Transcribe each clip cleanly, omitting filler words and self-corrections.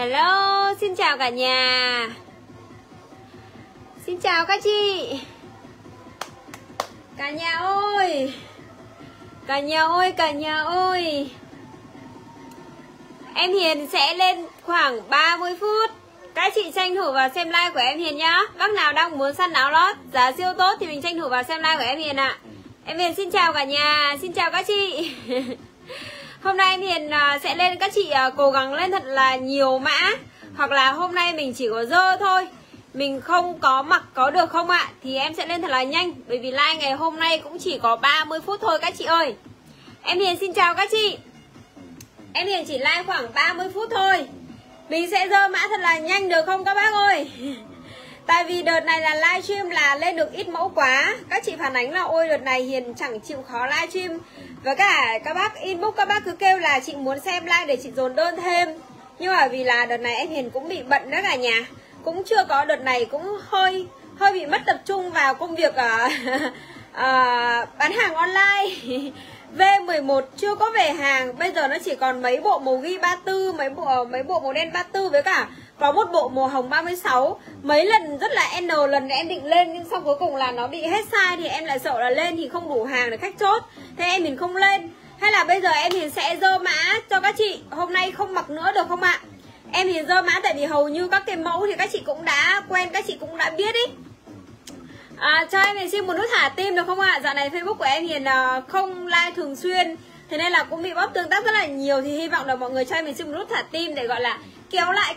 Hello, xin chào cả nhà. Xin chào các chị. Cả nhà ơi. Cả nhà ơi, cả nhà ơi. Em Hiền sẽ lên khoảng 30 phút. Các chị tranh thủ vào xem live của em Hiền nhá. Bác nào đang muốn săn áo lót giá siêu tốt thì mình tranh thủ vào xem live của em Hiền ạ. Em Hiền xin chào cả nhà, xin chào các chị. Hôm nay em Hiền sẽ lên, các chị cố gắng lên thật là nhiều mã. Hoặc là hôm nay mình chỉ có dơ thôi, mình không có mặc có được không ạ? Thì em sẽ lên thật là nhanh. Bởi vì live ngày hôm nay cũng chỉ có 30 phút thôi các chị ơi. Em Hiền xin chào các chị. Em Hiền chỉ live khoảng 30 phút thôi. Mình sẽ dơ mã thật là nhanh được không các bác ơi? Tại vì đợt này là livestream là lên được ít mẫu quá. Các chị phản ánh là ôi đợt này Hiền chẳng chịu khó livestream. Và cả các bác inbox, các bác cứ kêu là chị muốn xem live để chị dồn đơn thêm. Nhưng mà vì là đợt này em Hiền cũng bị bận đó cả nhà. Cũng chưa có, đợt này cũng hơi bị mất tập trung vào công việc bán hàng online. V11 chưa có về hàng. Bây giờ nó chỉ còn mấy bộ màu ghi 34, mấy bộ màu đen 34 với cả có một bộ màu hồng 36. Mấy lần rất là N lần em định lên nhưng xong cuối cùng là nó bị hết size. Thì em lại sợ là lên thì không đủ hàng để khách chốt. Thế em mình không lên. Hay là bây giờ em Hiền sẽ dơ mã cho các chị. Hôm nay không mặc nữa được không ạ? Em Hiền dơ mã tại vì hầu như các cái mẫu thì các chị cũng đã quen, các chị cũng đã biết ý. Cho em Hiền xin một nút thả tim được không ạ? Dạo này Facebook của em Hiền không like thường xuyên, thế nên là cũng bị bóp tương tác rất là nhiều. Thì hy vọng là mọi người cho em mình xin một nút thả tim để gọi là kéo lại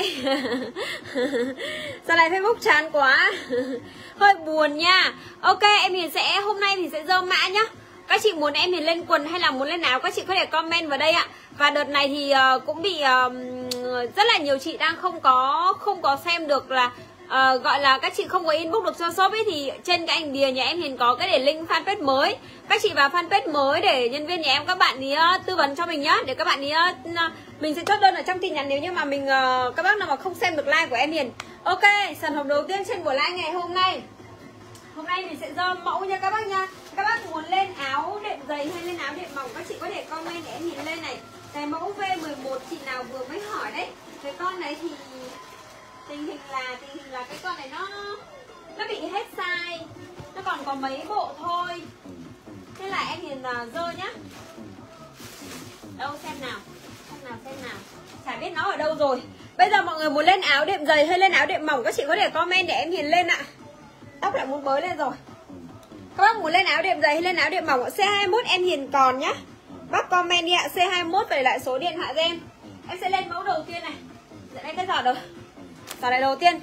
Dạo này Facebook chán quá. Hơi buồn nha. Ok, em Hiền sẽ, hôm nay thì sẽ dơ mã nhá. Các chị muốn em Hiền lên quần hay là muốn lên áo, các chị có thể comment vào đây ạ. Và đợt này thì cũng bị rất là nhiều chị đang không có xem được là gọi là các chị không có inbox được cho shop ấy. Thì trên cái ảnh bìa nhà em Hiền có cái để link fanpage mới. Các chị vào fanpage mới để nhân viên nhà em các bạn ý tư vấn cho mình nhá. Để các bạn ý mình sẽ chốt đơn ở trong tin nhắn nếu như mà mình các bác nào mà không xem được like của em Hiền. Ok, sản phẩm đầu tiên trên buổi live ngày hôm nay. Hôm nay mình sẽ dơ mẫu nha các bác nha. Các bác muốn lên áo đệm dày hay lên áo đệm mỏng, các chị có thể comment để em Hiền lên này. Cái mẫu V11 chị nào vừa mới hỏi đấy. Cái con này thì tình hình là cái con này nó bị hết size, nó còn có mấy bộ thôi. Thế là em Hiền dơ nhá. Đâu xem nào. Chả biết nó ở đâu rồi. Bây giờ mọi người muốn lên áo đệm dày hay lên áo đệm mỏng, các chị có thể comment để em Hiền lên ạ. Tóc lại muốn bới lên rồi. Các bác muốn lên áo đệm dày hay lên áo đệm mỏng, C21 em Hiền còn nhá. Bác comment đi ạ, C21 về lại số điện thoại cho em. Em sẽ lên mẫu đầu tiên này. Dạ đây cái giỏ này đầu tiên.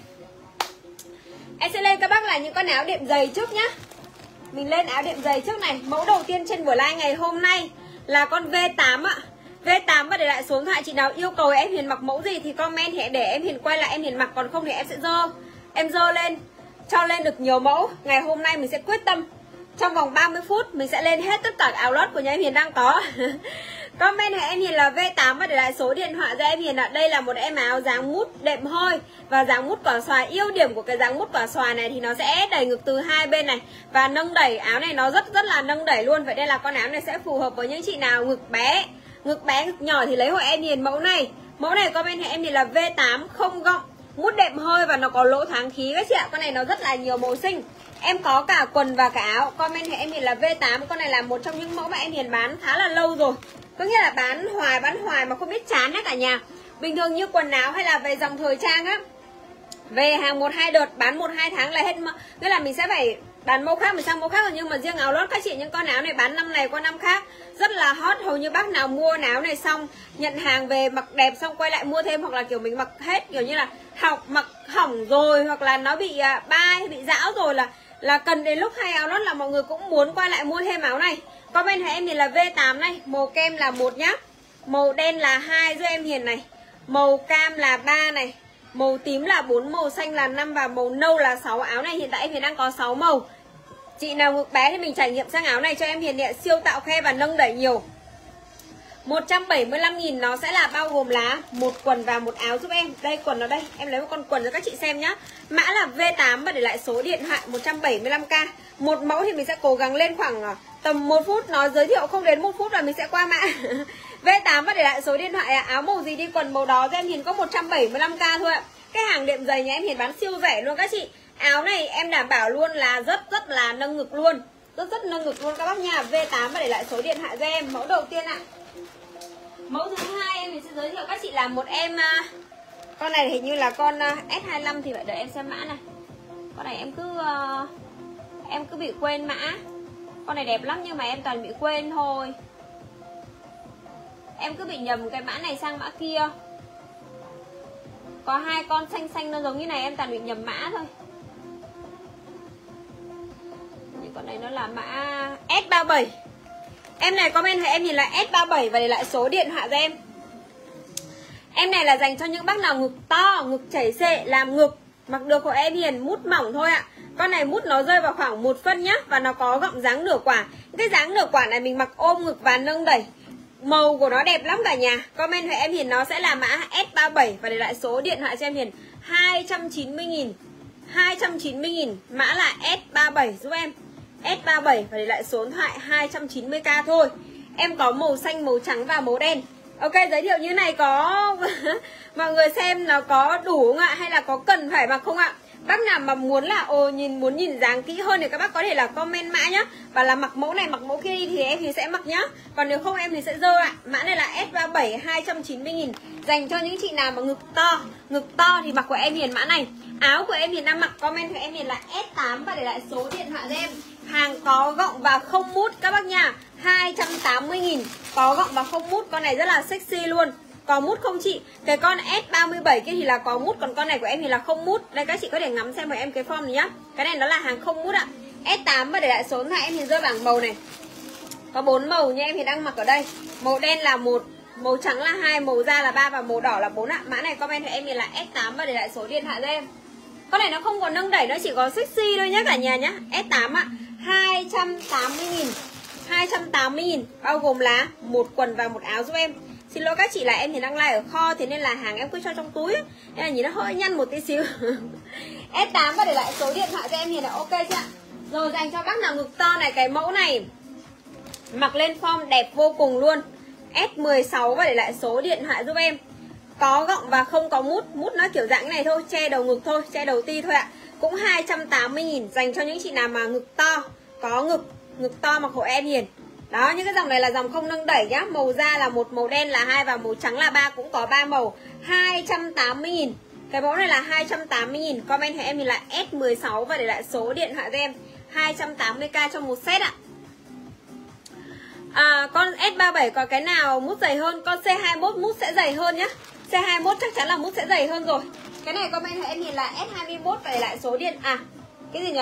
Em sẽ lên các bác là những con áo đệm dày trước nhá. Mình lên áo đệm dày trước này. Mẫu đầu tiên trên buổi live ngày hôm nay là con V8 ạ. V8 và để lại số điện thoại. Chị nào yêu cầu em Hiền mặc mẫu gì thì comment thì để em Hiền quay lại em Hiền mặc. Còn không thì em sẽ dơ. Em dơ lên, cho lên được nhiều mẫu. Ngày hôm nay mình sẽ quyết tâm trong vòng 30 phút mình sẽ lên hết tất cả áo lót của nhà em Hiền đang có. Commentให้em Hiền là V8 và để lại số điện thoại cho em Hiền ạ. Đây là một em áo dáng mút đệm hơi và dáng mút quả xoài. Ưu điểm của cái dáng mút quả xoài này thì nó sẽ đẩy ngực từ hai bên này và nâng đẩy. Áo này nó rất là nâng đẩy luôn. Vậy đây là con áo này sẽ phù hợp với những chị nào ngực bé, ngực nhỏ thì lấy hộ em Hiền mẫu này. Mẫu này commentให้em Hiền là V8 không gọng, mút đệm hơi và nó có lỗ thoáng khí các chị ạ. Con này nó rất là nhiều màu xinh. Em có cả quần và cả áo. Comment thì em Hiền là V8. Con này là một trong những mẫu mà em Hiền bán khá là lâu rồi. Có nghĩa là bán hoài mà không biết chán đấy cả nhà. Bình thường như quần áo hay là về dòng thời trang á, về hàng 1-2 đợt bán 1-2 tháng là hết. Nghĩa là mình sẽ phải bán mẫu khác, mình sang mẫu khác. Nhưng mà riêng áo lót các chị, những con áo này bán năm này qua năm khác rất là hot. Hầu như bác nào mua áo này xong nhận hàng về mặc đẹp xong quay lại mua thêm. Hoặc là kiểu mình mặc hết kiểu như là mặc hỏng rồi, hoặc là nó bị bay, bị rão rồi là cần đến lúc hay áo lót là mọi người cũng muốn quay lại mua thêm áo này. Commentให้em Hiền là V8 này. Màu kem là 1 nhá. Màu đen là 2 giúp em Hiền này. Màu cam là 3 này. Màu tím là 4, màu xanh là 5 và màu nâu là 6. Áo này hiện tại em Hiền đang có 6 màu. Chị nào ngực bé thì mình trải nghiệm sang áo này cho em Hiền ạ. Siêu tạo khe và nâng đẩy nhiều. 175.000 nó sẽ là bao gồm là một quần và một áo giúp em. Đây quần ở đây, em lấy một con quần cho các chị xem nhá. Mã là V8 và để lại số điện thoại 175k. Một mẫu thì mình sẽ cố gắng lên khoảng tầm 1 phút, nói giới thiệu không đến 1 phút là mình sẽ qua mã. V8 và để lại số điện thoại ạ. Áo màu gì đi quần màu đó cho em Hiền có 175k thôi ạ. Cái hàng đệm dày nhà em Hiền bán siêu rẻ luôn các chị. Áo này em đảm bảo luôn là rất là nâng ngực luôn. Rất nâng ngực luôn các bác nha. V8 và để lại số điện thoại cho em. Mẫu đầu tiên ạ. Mẫu thứ hai em sẽ giới thiệu các chị là một em, con này hình như là con S25 thì phải đợi em xem mã này. Con này em cứ bị quên mã. Con này đẹp lắm nhưng mà em toàn bị quên thôi. Em cứ bị nhầm cái mã này sang mã kia. Có hai con xanh xanh nó giống như này, em toàn bị nhầm mã thôi. Con này nó là mã S37. Em này commentให้em nhìn là S37 và để lại số điện thoại cho em. Em này là dành cho những bác nào ngực to, ngực chảy xệ, làm ngực mặc được của em Hiền, mút mỏng thôi ạ. Con này mút nó rơi vào khoảng 1 phân nhá. Và nó có gọng dáng nửa quả. Cái dáng nửa quả này mình mặc ôm ngực và nâng đẩy. Màu của nó đẹp lắm cả nhà. Comment với em Hiền nó sẽ là mã S37 và để lại số điện thoại cho em Hiền 290.000. 290.000, mã là S37 giúp em. S37 và để lại số điện thoại 290k thôi. Em có màu xanh, màu trắng và màu đen. Ok, giới thiệu như này có mọi người xem nó có đủ không ạ? Hay là có cần phải mặc không ạ? Bác nào mà muốn là muốn nhìn dáng kỹ hơn thì các bác có thể là comment mã nhá. Và là mặc mẫu này, mặc mẫu kia đi thì em thì sẽ mặc nhá. Còn nếu không em thì sẽ dơ ạ. Mã này là S37 290.000. Dành cho những chị nào mà ngực to thì mặc của em Hiền mã này. Áo của em Hiền đang mặc comment của em Hiền là S8 và để lại số điện thoại cho em. Hàng có gọng và không mút các bác nha. 280.000. Có gọng và không mút. Con này rất là sexy luôn. Có mút không chị? Cái con S37 kia thì là có mút. Còn con này của em thì là không mút. Đây các chị có thể ngắm xem của em cái form này nhá. Cái này nó là hàng không mút ạ. S8 và để lại số điện thoại em thì rơi bảng màu này. Có 4 màu như em thì đang mặc ở đây. Màu đen là 1, màu trắng là 2, màu da là 3 và màu đỏ là 4 ạ. Mã này comment thì em thì là S8 và để lại số điện thoại cho em. Con này nó không có nâng đẩy, nó chỉ có sexy thôi nhá cả nhà nhá. S8 ạ. 280.000. 280.000 bao gồm là một quần và một áo giúp em. Xin lỗi các chị là em thì đang like ở kho, thế nên là hàng em cứ cho trong túi ấy. Nên là nhìn nó hơi nhăn một tí xíu. S8 và để lại số điện thoại cho em thì là ok chưa ạ? Rồi dành cho bác nào ngực to này, cái mẫu này mặc lên form đẹp vô cùng luôn. S16 và để lại số điện thoại giúp em. Có gọng và không có mút. Mút nó kiểu dạng này thôi, che đầu ngực thôi, che đầu ti thôi ạ. Cũng 280.000 dành cho những chị nào mà ngực to, có ngực to mặc hộ em Hiền. Đó, những cái dòng này là dòng không nâng đẩy nhá. Màu da là 1, màu đen là 2 và màu trắng là 3, cũng có 3 màu. 280.000. Cái mẫu này là 280.000. Commentให้em thì là S16 và để lại số điện thoại cho em. 280k cho một set ạ. Con S37 có cái nào mút dày hơn? Con C21 mút sẽ dày hơn nhá. C21 chắc chắn là mút sẽ dày hơn rồi. Cái này commentให้em thì là S21 và để lại số điện cái gì nhỉ?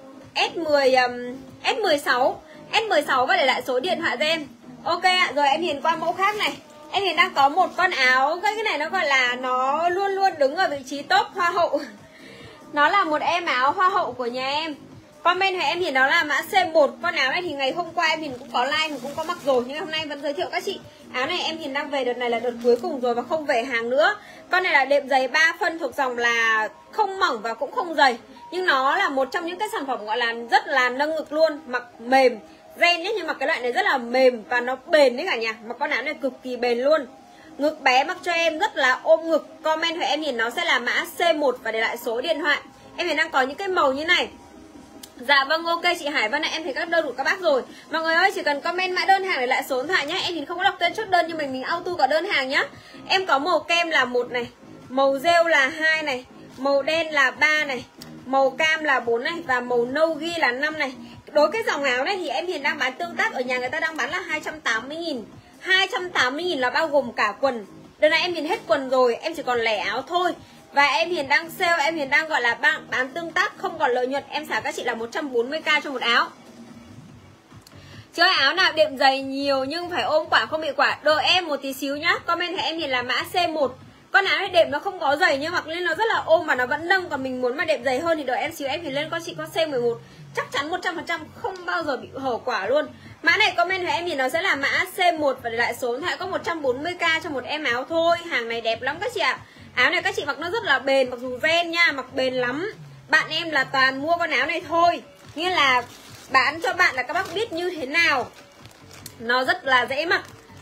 S16 và để lại số điện thoại cho em. Ok ạ, rồi em Hiền qua mẫu khác này. Em Hiền đang có một con áo, cái này nó gọi là nó luôn luôn đứng ở vị trí top hoa hậu. Nó là một em áo hoa hậu của nhà em. Commentให้em Hiền đó là mã C1. Con áo này thì ngày hôm qua em Hiền cũng có like, mình cũng có mặc rồi, nhưng hôm nay vẫn giới thiệu các chị. Áo này em Hiền đang về đợt này là đợt cuối cùng rồi và không về hàng nữa. Con này là đệm giày 3 phân thuộc dòng là không mỏng và cũng không dày. Nhưng nó là một trong những cái sản phẩm gọi là rất là nâng ngực luôn, mặc mềm. Ren nhé, nhưng mà cái loại này rất là mềm và nó bền đấy cả nhà. Mà con áo này cực kỳ bền luôn. Ngực bé mặc cho em rất là ôm ngực. Comment của em Hiền nó sẽ là mã C1 và để lại số điện thoại. Em Hiền đang có những cái màu như này. Dạ vâng, ok chị Hải Vân ạ, em thấy các đơn của các bác rồi. Mọi người ơi, chỉ cần comment mã đơn hàng để lại số điện thoại nhé. Em thì không có đọc tên chốt đơn nhưng mình auto cả đơn hàng nhá. Em có màu kem là 1 này, màu rêu là 2 này, màu đen là 3 này, màu cam là 4 này và màu nâu ghi là 5 này. Đối cái dòng áo này thì em Hiền đang bán tương tác, ở nhà người ta đang bán là 280.000. 280.000 là bao gồm cả quần. Đợt này em Hiền hết quần rồi, em chỉ còn lẻ áo thôi. Và em Hiền đang sale, em Hiền đang gọi là bán tương tác, không còn lợi nhuận. Em xả các chị là 140k cho một áo. Chứ áo nào đệm dày nhiều nhưng phải ôm quả không bị quả. Đợi em một tí xíu nhá. Commentให้em Hiền là mã C1. Con áo này đệm nó không có dày nhưng mặc lên nó rất là ôm mà nó vẫn nâng. Còn mình muốn mà đệm dày hơn thì đợi em xíu, em Hiền lên con chị con C11. Chắc chắn 100% không bao giờ bị hở quả luôn. Mã này comment với em thì nó sẽ là mã C1 và để lại số điện thoại có 140k cho một em áo thôi. Hàng này đẹp lắm các chị ạ. Áo này các chị mặc nó rất là bền, mặc dù ren nha, mặc bền lắm. Bạn em là toàn mua con áo này thôi. Nghĩa là bán cho bạn là các bác biết như thế nào. Nó rất là dễ mặc.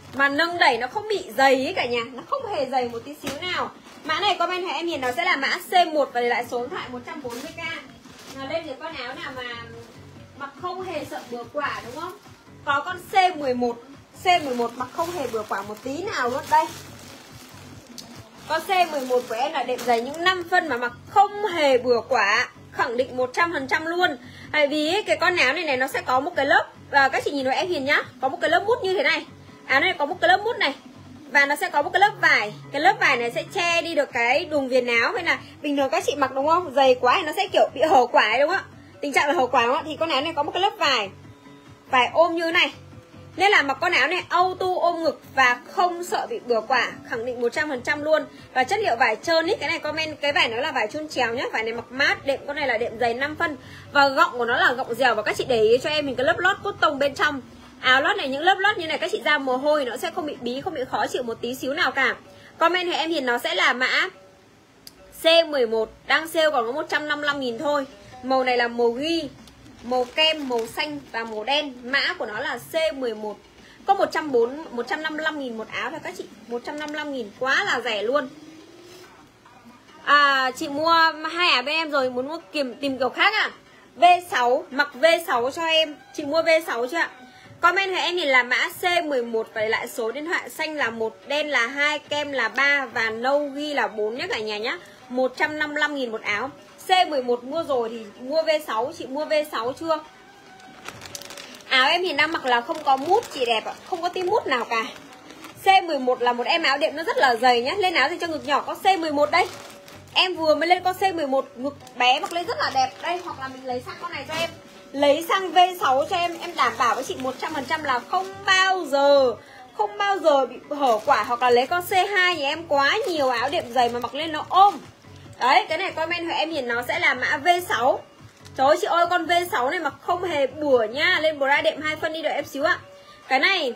mà nâng đẩy nó không bị dày ấy cả nhà, nó không hề dày một tí xíu nào. Mã này commentให้em nhìn nó sẽ là mã C1 và để lại số điện thoại 140k. Nó lên được con áo nào mà mặc không hề sợ bừa quả đúng không? Có con C11 mặc không hề bừa quả một tí nào luôn đây. Con C11 của em là đệm giày những 5 phân mà mặc không hề bừa quả, khẳng định 100% luôn. Tại vì cái con áo này nó sẽ có một cái lớp, và các chị nhìn vào em Hiền nhá, có một cái lớp mút như thế này. Áo này có một cái lớp mút này và nó sẽ có một cái lớp vải. Cái lớp vải này sẽ che đi được cái đùm viền áo. Hay là bình thường các chị mặc đúng không, dày quá thì nó sẽ kiểu bị hở quả đúng không ạ? Tình trạng là hở quả đúng không ạ? Thì con áo này có một cái lớp vải ôm như thế này, nên là mặc con áo này auto ôm ngực và không sợ bị bừa quả, khẳng định 100% luôn. Và chất liệu vải trơn ý, cái này comment cái vải nó là vải chun chéo nhá. Vải này mặc mát, đệm con này là đệm dày 5 phân. Và gọng của nó là gọng dẻo, và các chị để ý cho em mình cái lớp lót cốt tông bên trong. Áo lót này, những lớp lót như này các chị ra mồ hôi nó sẽ không bị bí, không bị khó chịu một tí xíu nào cả. Comment thì em Hiền nó sẽ là mã C11, đang sale còn có 155.000 thôi. Màu này là màu ghi, màu kem, màu xanh và màu đen. Mã của nó là C11. Có 155.000 một áo thôi các chị. 155.000 quá là rẻ luôn. Chị mua 2 áo bên em rồi, muốn mua tìm kiểu khác à? V6, mặc V6 cho em. Chị mua V6 chưa ạ? Commentให้em nhìn là mã C11 và để lại số điện thoại. Xanh là 1, đen là 2, kem là 3 và nâu ghi là 4 nhé cả nhà nhá. 155.000 một áo. C11 mua rồi thì mua V6. Chị mua V6 chưa? Áo em thì đang mặc là không có mút chị đẹp ạ, không có tí mút nào cả. C11 là một em áo đệm nó rất là dày nhá. Lên áo thì cho ngực nhỏ có C11 đây. Em vừa mới lên con C11, ngực bé mặc lên rất là đẹp. Đây, hoặc là mình lấy sang con này cho em, lấy sang V6 cho em đảm bảo với chị 100% là không bao giờ bị hở quả. Hoặc là lấy con C2 thì em quá nhiều áo đệm dày mà mặc lên nó ôm. Đấy, cái này comment của em nhìn nó sẽ là mã V6. Trời ơi chị ơi, con V6 này mặc không hề bừa nha. Lên bra đệm 2 phân đi, đợi em xíu ạ. Cái này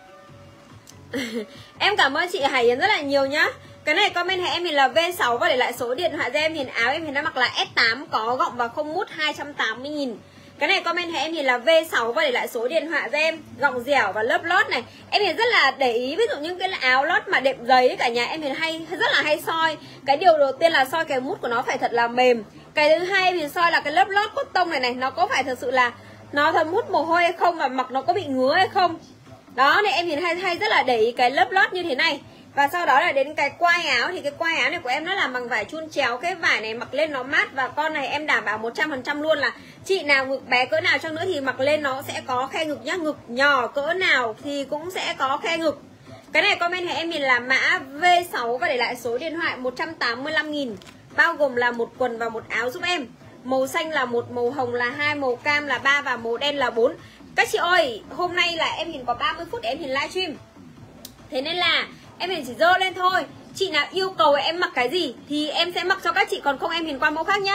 em cảm ơn chị Hải Yến rất là nhiều nhá. Cái này commentให้em mình là V6 và để lại số điện thoại cho em. Nhìn áo em thì nó mặc là S8, có gọng và không mút, 280.000. Cái này commentให้em thì là V6 và để lại số điện thoại cho em. Gọng dẻo và lớp lót này. Em thì rất là để ý, ví dụ những cái áo lót mà đệm giấy cả nhà em thì rất là hay soi. Cái điều đầu tiên là soi cái mút của nó phải thật là mềm. Cái thứ hai thì soi là cái lớp lót cốt tông này nó có phải thật sự là nó thấm hút mồ hôi hay không, và mặc nó có bị ngứa hay không. Đó, nên em thì hay rất là để ý cái lớp lót như thế này. Và sau đó là đến cái quai áo, thì cái quai áo này của em nó làm bằng vải chun chéo. Cái vải này mặc lên nó mát, và con này em đảm bảo 100% luôn là chị nào ngực bé cỡ nào chăng nữa thì mặc lên nó sẽ có khe ngực nhá. Ngực nhỏ cỡ nào thì cũng sẽ có khe ngực. Cái này commentให้em mình là mã V6 và để lại số điện thoại 185.000, bao gồm là một quần và một áo giúp em. Màu xanh là 1, màu hồng là 2, màu cam là 3 và màu đen là 4. Các chị ơi, hôm nay là em Hiền có 30 phút để em Hiền livestream. Thế nên là em Hiền chỉ dơ lên thôi. Chị nào yêu cầu em mặc cái gì thì em sẽ mặc cho các chị, còn không em Hiền qua mẫu khác nhá.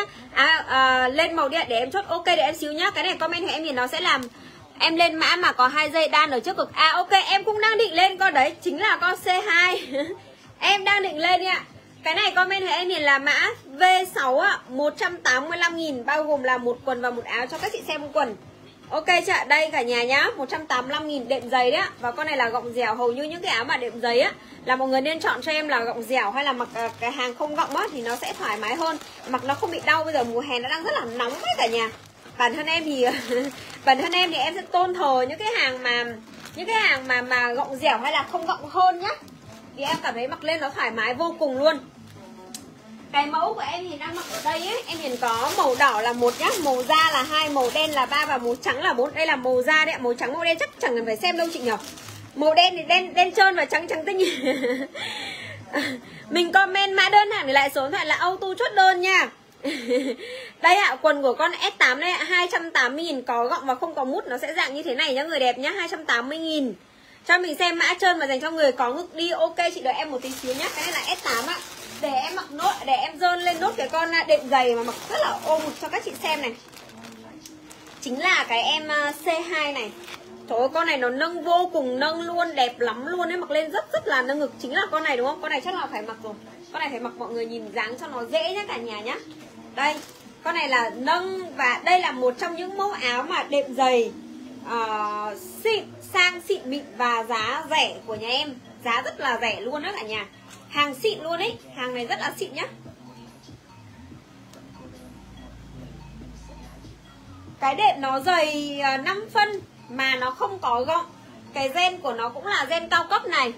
Lên màu điện để em chốt ok để em xíu nhá. Cái này comment của em Hiền nó sẽ làm em lên mã mà có 2 dây đan ở trước ngực. Ok, em cũng đang định lên con đấy, chính là con C2. Em đang định lên ạ. Cái này comment của em Hiền là mã V6 ạ, 185.000, bao gồm là một quần và một áo cho các chị xem một quần. Ok chưa? Đây cả nhà nhá, 185.000 đệm giày đấy ạ. Và con này là gọng dẻo, hầu như những cái áo mà đệm giày á là mọi người nên chọn cho em là gọng dẻo hay là mặc cái hàng không gọng á thì nó sẽ thoải mái hơn, mặc nó không bị đau. Bây giờ mùa hè nó đang rất là nóng ấy cả nhà. Bản thân em thì em sẽ tôn thờ những cái hàng mà gọng dẻo hay là không gọng hơn nhá. Vì em cảm thấy mặc lên nó thoải mái vô cùng luôn. Cái mẫu của em thì đang mặc ở đây ấy, em hiện có màu đỏ là 1 nhá, màu da là 2, màu đen là 3 và màu trắng là 4. Đây là màu da đấy, màu trắng màu đen chắc chẳng cần phải xem đâu chị nhỉ. Màu đen thì đen trơn và trắng tinh. Mình comment mã đơn hàng để lại số điện thoại là auto chốt đơn nha. Đây ạ, quần của con S8 đây ạ, 280.000, có gọng và không có mút, nó sẽ dạng như thế này nhá người đẹp nhá, 280.000. Cho mình xem mã trơn và dành cho người có ngực đi. Ok chị đợi em một tí xíu nhá. Cái này là S8 ạ. Để em mặc nốt, để em dơn lên nốt cái con đệm giày mà mặc rất là ôm ngực cho các chị xem này. Chính là cái em C2 này. Trời ơi, con này nó nâng vô cùng nâng luôn, đẹp lắm luôn ấy, mặc lên rất là nâng ngực. Chính là con này đúng không? Con này chắc là phải mặc rồi. Con này phải mặc mọi người nhìn dáng cho nó dễ nhá cả nhà nhá. Đây, con này là nâng và đây là một trong những mẫu áo mà đệm giày xịn, sang xịn mịn và giá rẻ của nhà em. Giá rất là rẻ luôn đó cả nhà. Hàng xịn luôn ấy, hàng này rất là xịn nhá. Cái đệm nó dày 5 phân mà nó không có gọng. Cái ren của nó cũng là ren cao cấp này.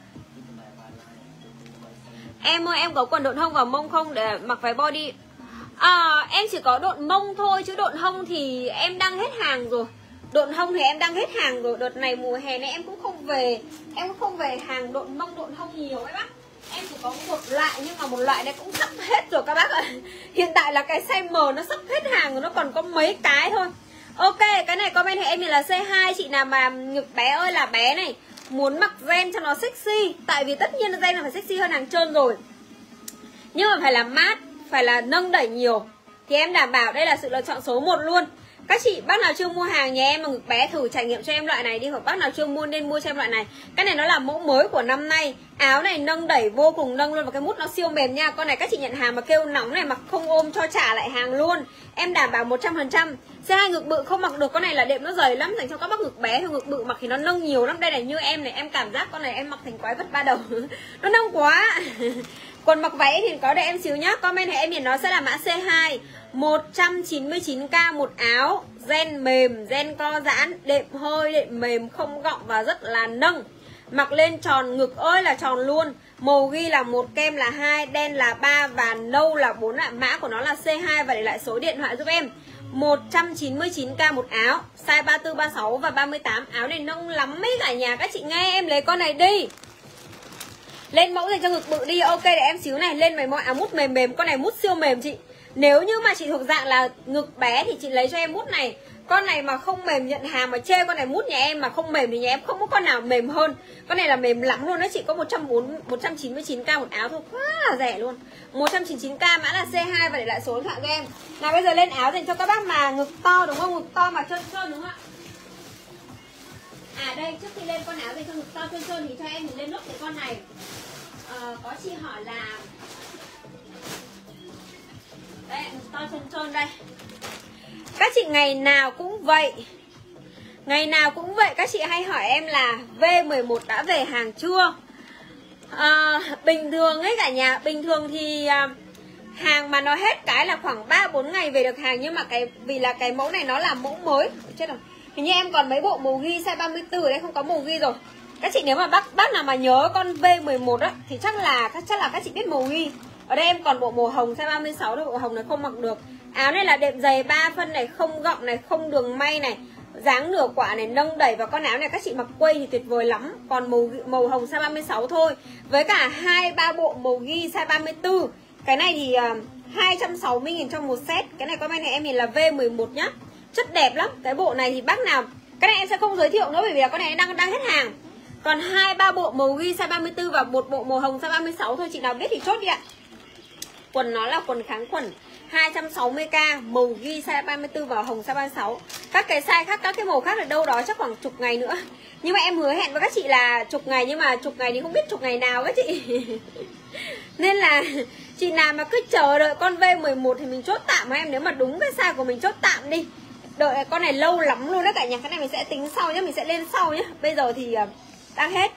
Em ơi, em có quần độn hông và mông không để mặc váy body? Em chỉ có độn mông thôi, chứ độn hông thì em đang hết hàng rồi. Độn hông thì em đang hết hàng rồi. Đợt này mùa hè này em cũng không về. Em cũng không về hàng độn mông, độn hông nhiều ấy bác. Em chỉ có một loại, nhưng mà một loại này cũng sắp hết rồi các bác ạ. Hiện tại là cái size M nó sắp hết hàng rồi, nó còn có mấy cái thôi. Ok, cái này comment thì em là C2. Chị nào mà ngực bé ơi là bé này, muốn mặc ren cho nó sexy. Tại vì tất nhiên là ren là phải sexy hơn hàng trơn rồi, nhưng mà phải là mát, phải là nâng đẩy nhiều, thì em đảm bảo đây là sự lựa chọn số 1 luôn. Các chị bác nào chưa mua hàng nhà em mà ngực bé thử trải nghiệm cho em loại này đi, hoặc bác nào chưa mua nên mua cho em loại này. Cái này nó là mẫu mới của năm nay. Áo này nâng đẩy vô cùng nâng luôn, và cái mút nó siêu mềm nha. Con này các chị nhận hàng mà kêu nóng này, mặc không ôm cho trả lại hàng luôn. Em đảm bảo 100%. C2 ngực bự không mặc được, con này là đệm nó dày lắm, dành cho các bác ngực bé. Thì ngực bự mặc thì nó nâng nhiều lắm. Đây này, như em này, em cảm giác con này em mặc thành quái vật ba đầu. Nó nâng quá. Còn mặc váy thì có để em xíu nhá. Comment thì em nhìn nó sẽ là mã C2, 199k một áo. Ren mềm, ren co giãn, đệm hơi, đệm mềm, không gọng và rất là nâng. Mặc lên tròn, ngực ơi là tròn luôn. Màu ghi là 1, kem là 2, đen là 3 và nâu là 4 ạ. Mã của nó là C2 và để lại số điện thoại giúp em. 199k một áo, size 34, 36 và 38. Áo này nông lắm mấy cả nhà. Các chị nghe em lấy con này đi. Lên mẫu dành cho ngực bự đi. Ok, để em xíu này. Lên mấy mẫu áo mút mềm mềm. Con này mút siêu mềm chị. Nếu như mà chị thuộc dạng là ngực bé thì chị lấy cho em mút này. Con này mà không mềm nhận hàng mà chê con này mút nhà em mà không mềm thì nhà em không có con nào mềm hơn. Con này là mềm lắm luôn đó chị. Có 199k một áo thôi, quá là rẻ luôn. 199k, mã là C2 và để lại số điện thoại cho em. Nào bây giờ lên áo dành cho các bác mà ngực to đúng không? Ngực to mà trơn trơn đúng không ạ? Đây, trước khi lên con áo dành cho ngực to trơn trơn thì cho em mình lên nốt cái con này. Có chị hỏi là đây, to trơn trơn đây. Các chị ngày nào cũng vậy. Ngày nào cũng vậy. Các chị hay hỏi em là V11 đã về hàng chưa? Bình thường ấy cả nhà. Bình thường thì hàng mà nó hết cái là khoảng 3-4 ngày về được hàng. Nhưng mà vì là cái mẫu này nó là mẫu mới. Chết rồi. Hình như em còn mấy bộ màu ghi size 34 ở đây không có màu ghi rồi. Các chị nếu mà bác nào mà nhớ con V11 á thì chắc là các chị biết màu ghi. Ở đây em còn bộ màu hồng size 36 thôi, bộ hồng này không mặc được. Áo này là đệm dày 3 phân này, không gọng này, không đường may này, dáng nửa quả này, nâng đẩy. Và con áo này các chị mặc quây thì tuyệt vời lắm. Còn màu hồng size 36 thôi. Với cả 2-3 bộ màu ghi size 34. Cái này thì 260.000 trong một set. Cái này comment này em nhìn là V11 nhá. Chất đẹp lắm. Cái bộ này thì bác nào, cái này em sẽ không giới thiệu nữa bởi vì là con này đang hết hàng. Còn 2-3 bộ màu ghi size 34 và một bộ màu hồng size 36 thôi. Chị nào biết thì chốt đi ạ. Quần nó là quần kháng khuẩn 260k, màu ghi size 34 và hồng size 36. Các cái size khác, các cái màu khác là đâu đó chắc khoảng chục ngày nữa. Nhưng mà em hứa hẹn với các chị là chục ngày, nhưng mà chục ngày thì không biết chục ngày nào các chị. Nên là chị nào mà cứ chờ đợi con V11 thì mình chốt tạm em. Nếu mà đúng cái size của mình chốt tạm đi. Đợi con này lâu lắm luôn đó cả nhà. Cái này mình sẽ tính sau nhé, mình sẽ lên sau nhé. Bây giờ thì đang hết.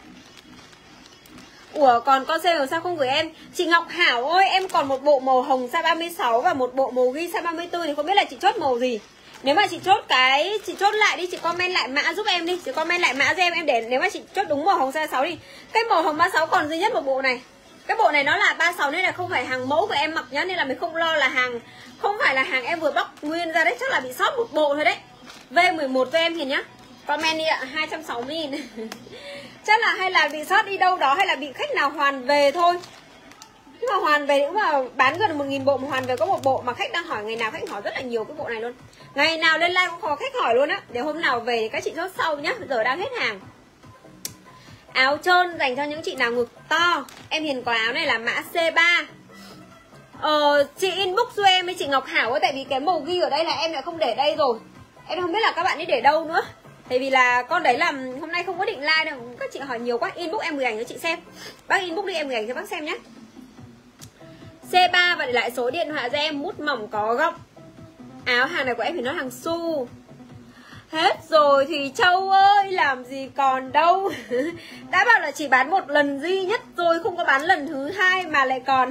Ủa còn con sale sao không gửi em? Chị Ngọc Hảo ơi, em còn một bộ màu hồng size 36 và một bộ màu ghi size 34 thì không biết là chị chốt màu gì. Nếu mà chị chốt lại đi, chị comment lại mã giúp em đi. Chị comment lại mã giúp em để nếu mà chị chốt đúng màu hồng size 36 đi. Cái màu hồng 36 còn duy nhất một bộ này. Cái bộ này nó là 36 nên là không phải hàng mẫu của em mặc nhá, nên là mình không lo là hàng, không phải là hàng em vừa bóc nguyên ra đấy, chắc là bị sót một bộ thôi đấy. V11 cho em Hiền nhá. Comment đi ạ, 260.000. Chắc là hay là bị sót đi đâu đó, hay là bị khách nào hoàn về thôi. Nhưng mà hoàn về cũng mà bán gần 1.000 bộ mà hoàn về có một bộ, mà khách đang hỏi ngày nào khách hỏi rất là nhiều cái bộ này luôn. Ngày nào lên live cũng có khách hỏi luôn á. Để hôm nào về thì các chị chốt sau nhá, giờ đang hết hàng. Áo trơn dành cho những chị nào ngực to. Em Hiền có áo này là mã C3. Chị inbox cho em với chị Ngọc Hảo ấy, tại vì cái màu ghi ở đây là em lại không để đây rồi. Em không biết là các bạn ấy để đâu nữa. Tại vì là con đấy là hôm nay không có định like đâu. Các chị hỏi nhiều quá, inbox em gửi ảnh cho chị xem. Bác inbox đi em gửi ảnh cho bác xem nhé. C3 và để lại số điện thoại cho em. Mút mỏng có gọng. Áo hàng này của em thì nó hàng su. Hết rồi Thùy Châu ơi, làm gì còn đâu. Đã bảo là chỉ bán một lần duy nhất rồi, không có bán lần thứ hai mà lại còn.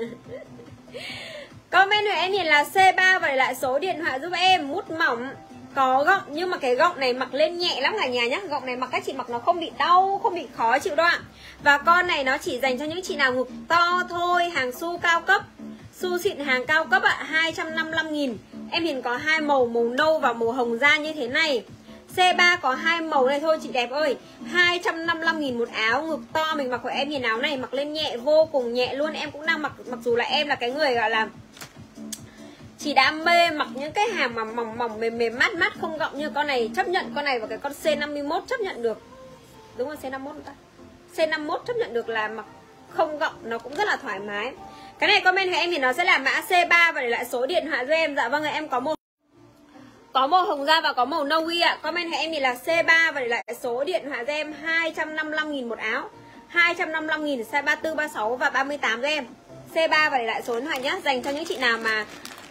Comment của em hiện là C3 và để lại số điện thoại giúp em. Mút mỏng, có gọng, nhưng mà cái gọng này mặc lên nhẹ lắm cả nhà nhá. Gọng này mặc các chị mặc nó không bị đau, không bị khó chịu đâu ạ. Và con này nó chỉ dành cho những chị nào ngực to thôi. Hàng su cao cấp, su xịn hàng cao cấp ạ, 255.000. Em hiện có hai màu, màu nâu và màu hồng da như thế này. C3 có hai màu này thôi chị đẹp ơi. 255.000 một áo, ngực to. Mình mặc của em nhìn áo này mặc lên nhẹ, vô cùng nhẹ luôn. Em cũng đang mặc, mặc dù là em là cái người gọi là chỉ đam mê mặc những cái hàng mà mỏng mỏng mềm mềm mát mát không gọng, như con này chấp nhận, con này và cái con C51 chấp nhận được. Đúng không? C51 không ta? C51 chấp nhận được, là mặc không gọng nó cũng rất là thoải mái. Cái này comment của em thì nó sẽ là mã C3 và để lại số điện thoại cho em. Dạ vâng, em có màu hồng da và có màu nâu ghi ạ. Comment của em thì là C3 và để lại số điện thoại cho em. 255.000 một áo, 255.000 size 34, 36 và 38 cho em. C3 và để lại số điện thoại nhé. Dành cho những chị nào mà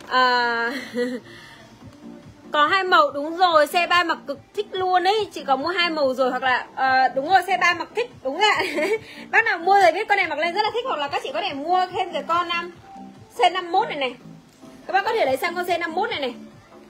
có hai màu. Đúng rồi, C3 mặc cực thích luôn ấy. Chị có mua hai màu rồi, hoặc là đúng rồi, C3 mặc thích, đúng ạ. Bác nào mua rồi biết con này mặc lên rất là thích. Hoặc là các chị có thể mua thêm cái con C51 này này. Các bác có thể lấy sang con C51 này này.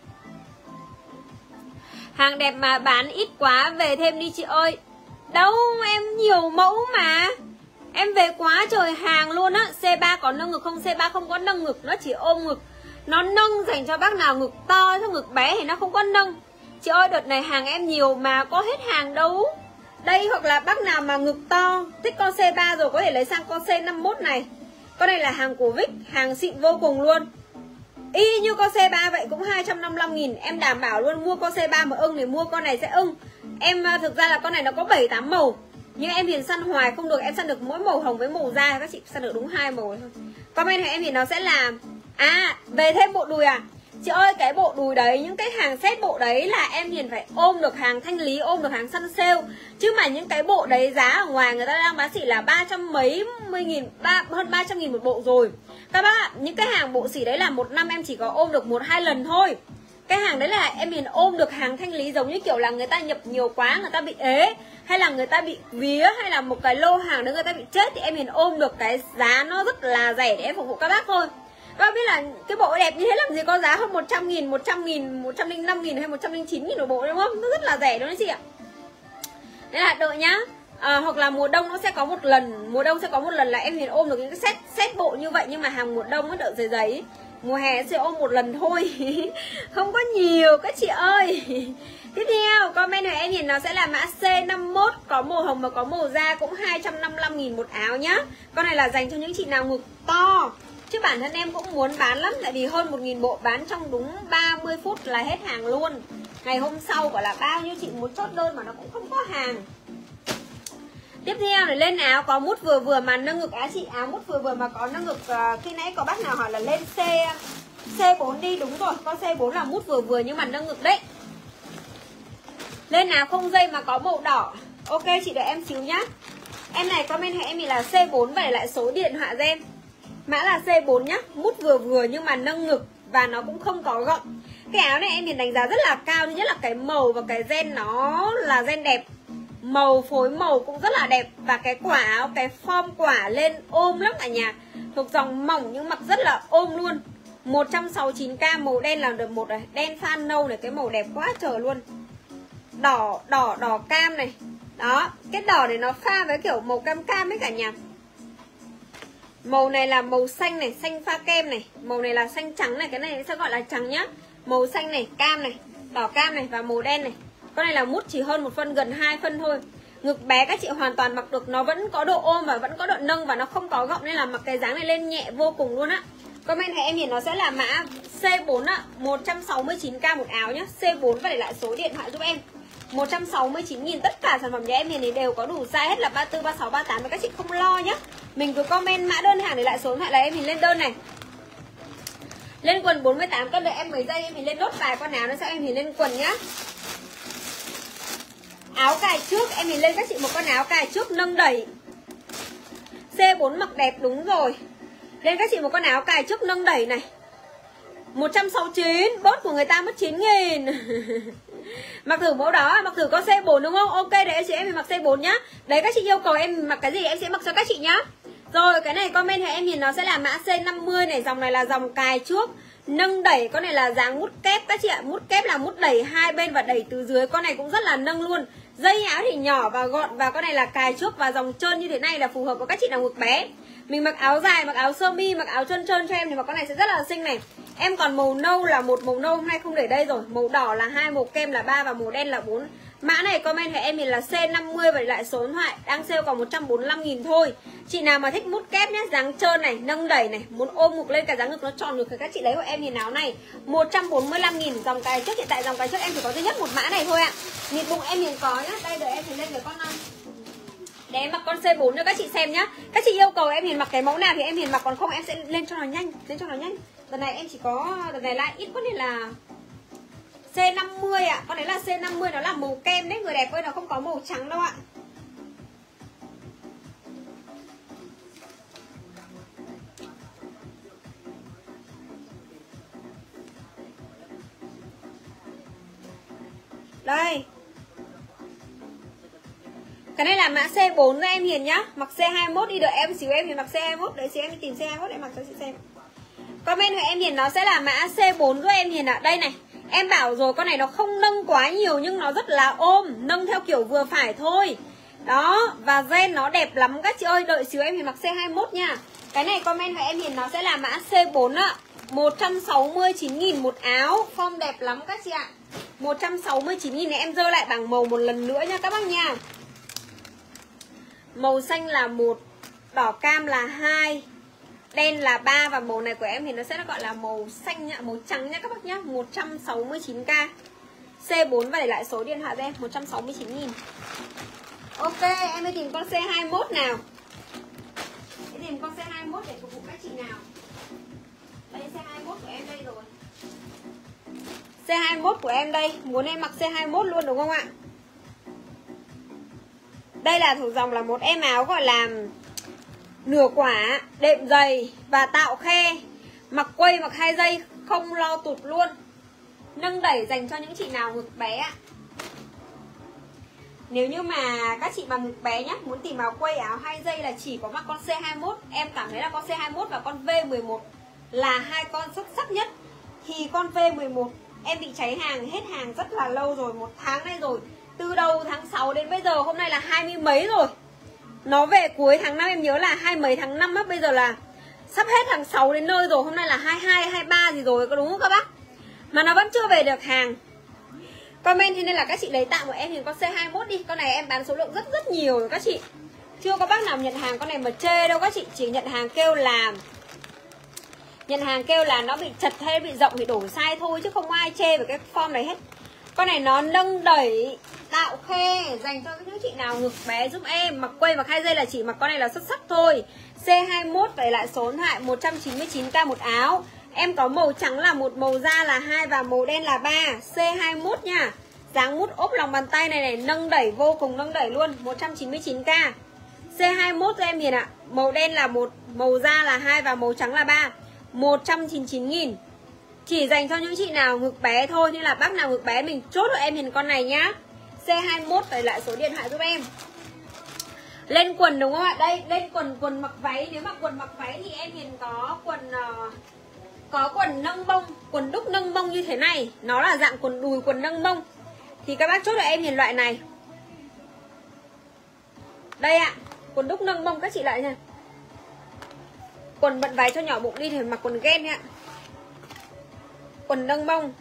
Hàng đẹp mà bán ít quá, về thêm đi chị ơi. Đâu, em nhiều mẫu mà. Em về quá trời hàng luôn á. C3 có nâng ngực không? C3 không có nâng ngực, nó chỉ ôm ngực. Nó nâng dành cho bác nào ngực to, cho ngực bé thì nó không có nâng. Chị ơi, đợt này hàng em nhiều mà có hết hàng đâu. Đây, hoặc là bác nào mà ngực to, thích con C3 rồi có thể lấy sang con C51 này. Con này là hàng của Vic, hàng xịn vô cùng luôn. Y như con C3 vậy, cũng 255.000. Em đảm bảo luôn, mua con C3 mà ưng thì mua con này sẽ ưng. Em thực ra là con này nó có 7-8 màu, nhưng em Hiền săn hoài không được. Em săn được mỗi màu hồng với màu da, các chị săn được đúng hai màu thôi. Comment của em thì nó sẽ là về thêm bộ đùi à. Chị ơi, cái bộ đùi đấy, những cái hàng set bộ đấy là em Hiền phải ôm được hàng thanh lý, ôm được hàng săn sale. Chứ mà những cái bộ đấy giá ở ngoài người ta đang bán xỉ là 300 mấy mươi nghìn, hơn 300.000 một bộ rồi. Các bác ạ, những cái hàng bộ xỉ đấy là một năm em chỉ có ôm được 1-2 lần thôi. Cái hàng đấy là em Hiền ôm được hàng thanh lý, giống như kiểu là người ta nhập nhiều quá, người ta bị ế, hay là người ta bị vía, hay là một cái lô hàng đấy người ta bị chết, thì em Hiền ôm được cái giá nó rất là rẻ để em phục vụ các bác thôi. Các bác biết là cái bộ đẹp như thế làm gì có giá hơn 100.000, 100.000, 105.000 hay 109.000 một bộ, đúng không? Nó rất là rẻ đúng không chị ạ? Nên là đợi nhá. Hoặc là mùa đông nó sẽ có một lần, mùa đông sẽ có một lần là em Hiền ôm được những cái set bộ như vậy, nhưng mà hàng mùa đông nó đợi giấy giấy. Mùa hè sẽ ôm một lần thôi. Không có nhiều các chị ơi. Tiếp theo comment của em Hiền nó sẽ là mã C51, có màu hồng và có màu da, cũng 255.000 một áo nhá. Con này là dành cho những chị nào ngực to. Chứ bản thân em cũng muốn bán lắm, tại vì hơn 1.000 bộ bán trong đúng 30 phút là hết hàng luôn. Ngày hôm sau gọi là bao nhiêu chị muốn chốt đơn mà nó cũng không có hàng. Tiếp theo này, lên áo có mút vừa vừa mà nâng ngực á chị. Áo mút vừa vừa mà có nâng ngực. Khi nãy có bác nào hỏi là lên C4 đi. Đúng rồi, con C4 là mút vừa vừa nhưng mà nâng ngực đấy. Lên áo không dây mà có màu đỏ. Ok chị, đợi em xíu nhá. Em này commentให้em thì là C4 và để lại số điện thoại cho em. Mã là C4 nhá, mút vừa vừa nhưng mà nâng ngực và nó cũng không có gọng. Cái áo này em thì đánh giá rất là cao. Thứ nhất là cái màu và cái ren nó là ren đẹp. Màu phối màu cũng rất là đẹp. Và cái quả áo, cái form quả lên ôm lắm cả nhà. Thuộc dòng mỏng nhưng mặc rất là ôm luôn. 169k, màu đen là được một này. Đen pha nâu này, cái màu đẹp quá trời luôn. Đỏ cam này. Đó, cái đỏ này nó pha với kiểu màu cam cam ấy cả nhà. Màu này là màu xanh này, xanh pha kem này. Màu này là xanh trắng này, cái này sẽ gọi là trắng nhá. Màu xanh này, cam này, đỏ cam này và màu đen này. Con này là mút chỉ hơn 1 phân, gần 2 phân thôi. Ngực bé các chị hoàn toàn mặc được, nó vẫn có độ ôm và vẫn có độ nâng và nó không có gọng, nên là mặc cái dáng này lên nhẹ vô cùng luôn á. Commentให้em nhìn nó sẽ là mã C4 á, 169k một áo nhá. C4 và để lại số điện thoại giúp em. 169.000, tất cả sản phẩm nhà em thì đều có đủ size hết là 34, 36, 38 và các chị không lo nhá. Mình cứ comment mã đơn hàng để lại số điện thoại là em mình lên đơn này. Lên quần 48 cân, đợi em mấy giây em mình lên nốt vài con áo nữa, sau em mình lên quần nhá. Áo cài trước em mình lên các chị một con áo cài trước nâng đẩy. C4 mặc đẹp, đúng rồi. Lên các chị một con áo cài trước nâng đẩy này. 169, bốt của người ta mất 9.000. Mặc thử mẫu đó, mặc thử có C4 đúng không? Ok, để chị em mình mặc C4 nhá. Đấy, các chị yêu cầu em mặc cái gì em sẽ mặc cho các chị nhá. Rồi, cái này comment thì em nhìn nó sẽ là mã C50 này, dòng này là dòng cài trước, nâng đẩy, con này là dáng mút kép các chị ạ. Mút kép là mút đẩy hai bên và đẩy từ dưới, con này cũng rất là nâng luôn. Dây áo thì nhỏ và gọn, và con này là cài trước và dòng trơn như thế này là phù hợp với các chị nào ngực bé. Mình mặc áo dài, mặc áo sơ mi, mặc áo trơn trơn cho em thì mặc con này sẽ rất là xinh này. Em còn màu nâu là một, màu nâu hôm nay không để đây rồi, màu đỏ là 2, màu kem là 3 và màu đen là 4. Mã này comment thì em mình là C50 và lại số điện thoại đang sale còn 145.000 thôi. Chị nào mà thích mút kép nhé, dáng trơn này, nâng đẩy này, muốn ôm ngực lên cả dáng ngực nó tròn ngực thì các chị lấy của em nhìn áo này 145.000. Dòng cài trước, hiện tại dòng cài trước em chỉ có duy nhất một mã này thôi ạ. Nhịp bụng em nhìn có nhá, đây đợi em thì lên với con này. Để em mặc con C4 cho các chị xem nhá. Các chị yêu cầu em Hiền mặc cái mẫu nào thì em Hiền mặc, còn không em sẽ lên cho nó nhanh, lên cho nó nhanh. Đợt này em chỉ có, đợt này lại ít quá nên là C50 ạ. Con đấy là C50, nó là màu kem đấy, người đẹp ơi, nó không có màu trắng đâu ạ. Đây. Cái này là mã C4 cho em Hiền nhá. Mặc C21 đi, đợi em xíu em thì mặc C21. Đấy, xíu em đi tìm C21 để mặc cho chị xem. Comment của em Hiền nó sẽ là mã C4 cho em Hiền ạ. Đây này, em bảo rồi, con này nó không nâng quá nhiều nhưng nó rất là ôm, nâng theo kiểu vừa phải thôi. Đó, và ren nó đẹp lắm các chị ơi. Đợi xíu em Hiền mặc C21 nha. Cái này comment của em Hiền nó sẽ là mã C4 ạ. 169.000 một áo, form đẹp lắm các chị ạ. 169.000 này, em dơ lại bảng màu một lần nữa nha các bác nha. Màu xanh là 1, đỏ cam là 2, đen là 3 và màu này của em thì nó sẽ gọi là màu xanh nhá, màu trắng nha các bác nhá. 169k. C4 và để lại số điện thoại cho em 169.000. Ok, em đi tìm con C21 nào. Em tìm con C21 để phục vụ các chị nào. Đây C21 của em đây rồi. C21 của em đây, muốn em mặc C21 luôn đúng không ạ? Đây là thuộc dòng là một em áo gọi là nửa quả, đệm dày và tạo khe. Mặc quây, mặc 2 giây, không lo tụt luôn. Nâng đẩy dành cho những chị nào ngực bé ạ. Nếu như mà các chị bằng ngực bé nhá, muốn tìm áo quây áo 2 giây là chỉ có mặc con C21. Em cảm thấy là con C21 và con V11 là hai con xuất sắc nhất. Thì con V11 em bị cháy hàng, hết hàng rất là lâu rồi, 1 tháng nay rồi. Từ đầu tháng 6 đến bây giờ, hôm nay là 20 mấy rồi. Nó về cuối tháng 5 em nhớ là 20 mấy tháng 5 á, bây giờ là sắp hết tháng 6 đến nơi rồi, hôm nay là 22, 23 gì rồi, có đúng không các bác? Mà nó vẫn chưa về được hàng. Comment thế nên là các chị lấy tạm của em thì con C21 đi. Con này em bán số lượng rất nhiều rồi các chị. Chưa có bác nào nhận hàng con này mà chê đâu các chị. Chỉ nhận hàng kêu là nó bị chật hay bị rộng thì đổi size thôi, chứ không ai chê về cái form này hết. Con này nó nâng đẩy, tạo khe, dành cho những chị nào ngực bé giúp em. Mặc quây, mặc 2 giây là chỉ mặc con này là xuất sắc thôi. C21 để lại số điện thoại 199k một áo. Em có màu trắng là 1, màu da là 2 và màu đen là 3. C21 nha. Dáng mút ốp lòng bàn tay này này, nâng đẩy, vô cùng nâng đẩy luôn, 199k. C21 cho em Hiền ạ. Màu đen là 1, màu da là 2 và màu trắng là 3. 199.000. Chỉ dành cho những chị nào ngực bé thôi, nên là bác nào ngực bé mình chốt cho em Hiền con này nhá. C21 để lại số điện thoại giúp em. Lên quần đúng không ạ? Đây, lên quần mặc váy. Nếu mà quần mặc váy thì em Hiền có quần nâng bông, quần đúc nâng bông như thế này. Nó là dạng quần đùi, quần nâng bông. Thì các bác chốt cho em Hiền loại này. Đây ạ, quần đúc nâng bông các chị lại nha. Quần bận váy cho nhỏ bụng đi thì mặc quần gen nha. Quần nâng bông.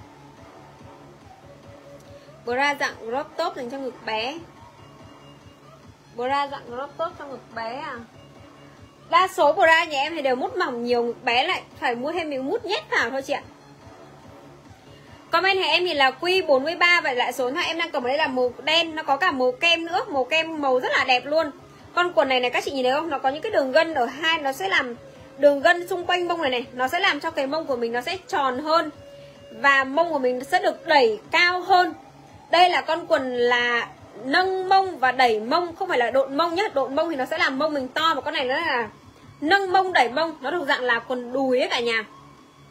Bra dạng crop top dành cho ngực bé. Bra dạng crop top cho ngực bé à. Đa số bra nhà em thì đều mút mỏng nhiều, ngực bé lại phải mua thêm miếng mút nhét vào thôi chị ạ. Comment thì em nhìn là Q43 và lại số điện thoại em đang cầm ở đây là màu đen, nó có cả màu kem nữa, màu kem màu rất là đẹp luôn. Con quần này này các chị nhìn thấy không? Nó có những cái đường gân ở hai, nó sẽ làm đường gân xung quanh mông này này, nó sẽ làm cho cái mông của mình nó sẽ tròn hơn và mông của mình sẽ được đẩy cao hơn. Đây là con quần là nâng mông và đẩy mông, không phải là độn mông nhá. Độn mông thì nó sẽ làm mông mình to, và con này nó là nâng mông đẩy mông, nó thuộc dạng là quần đùi ấy cả nhà.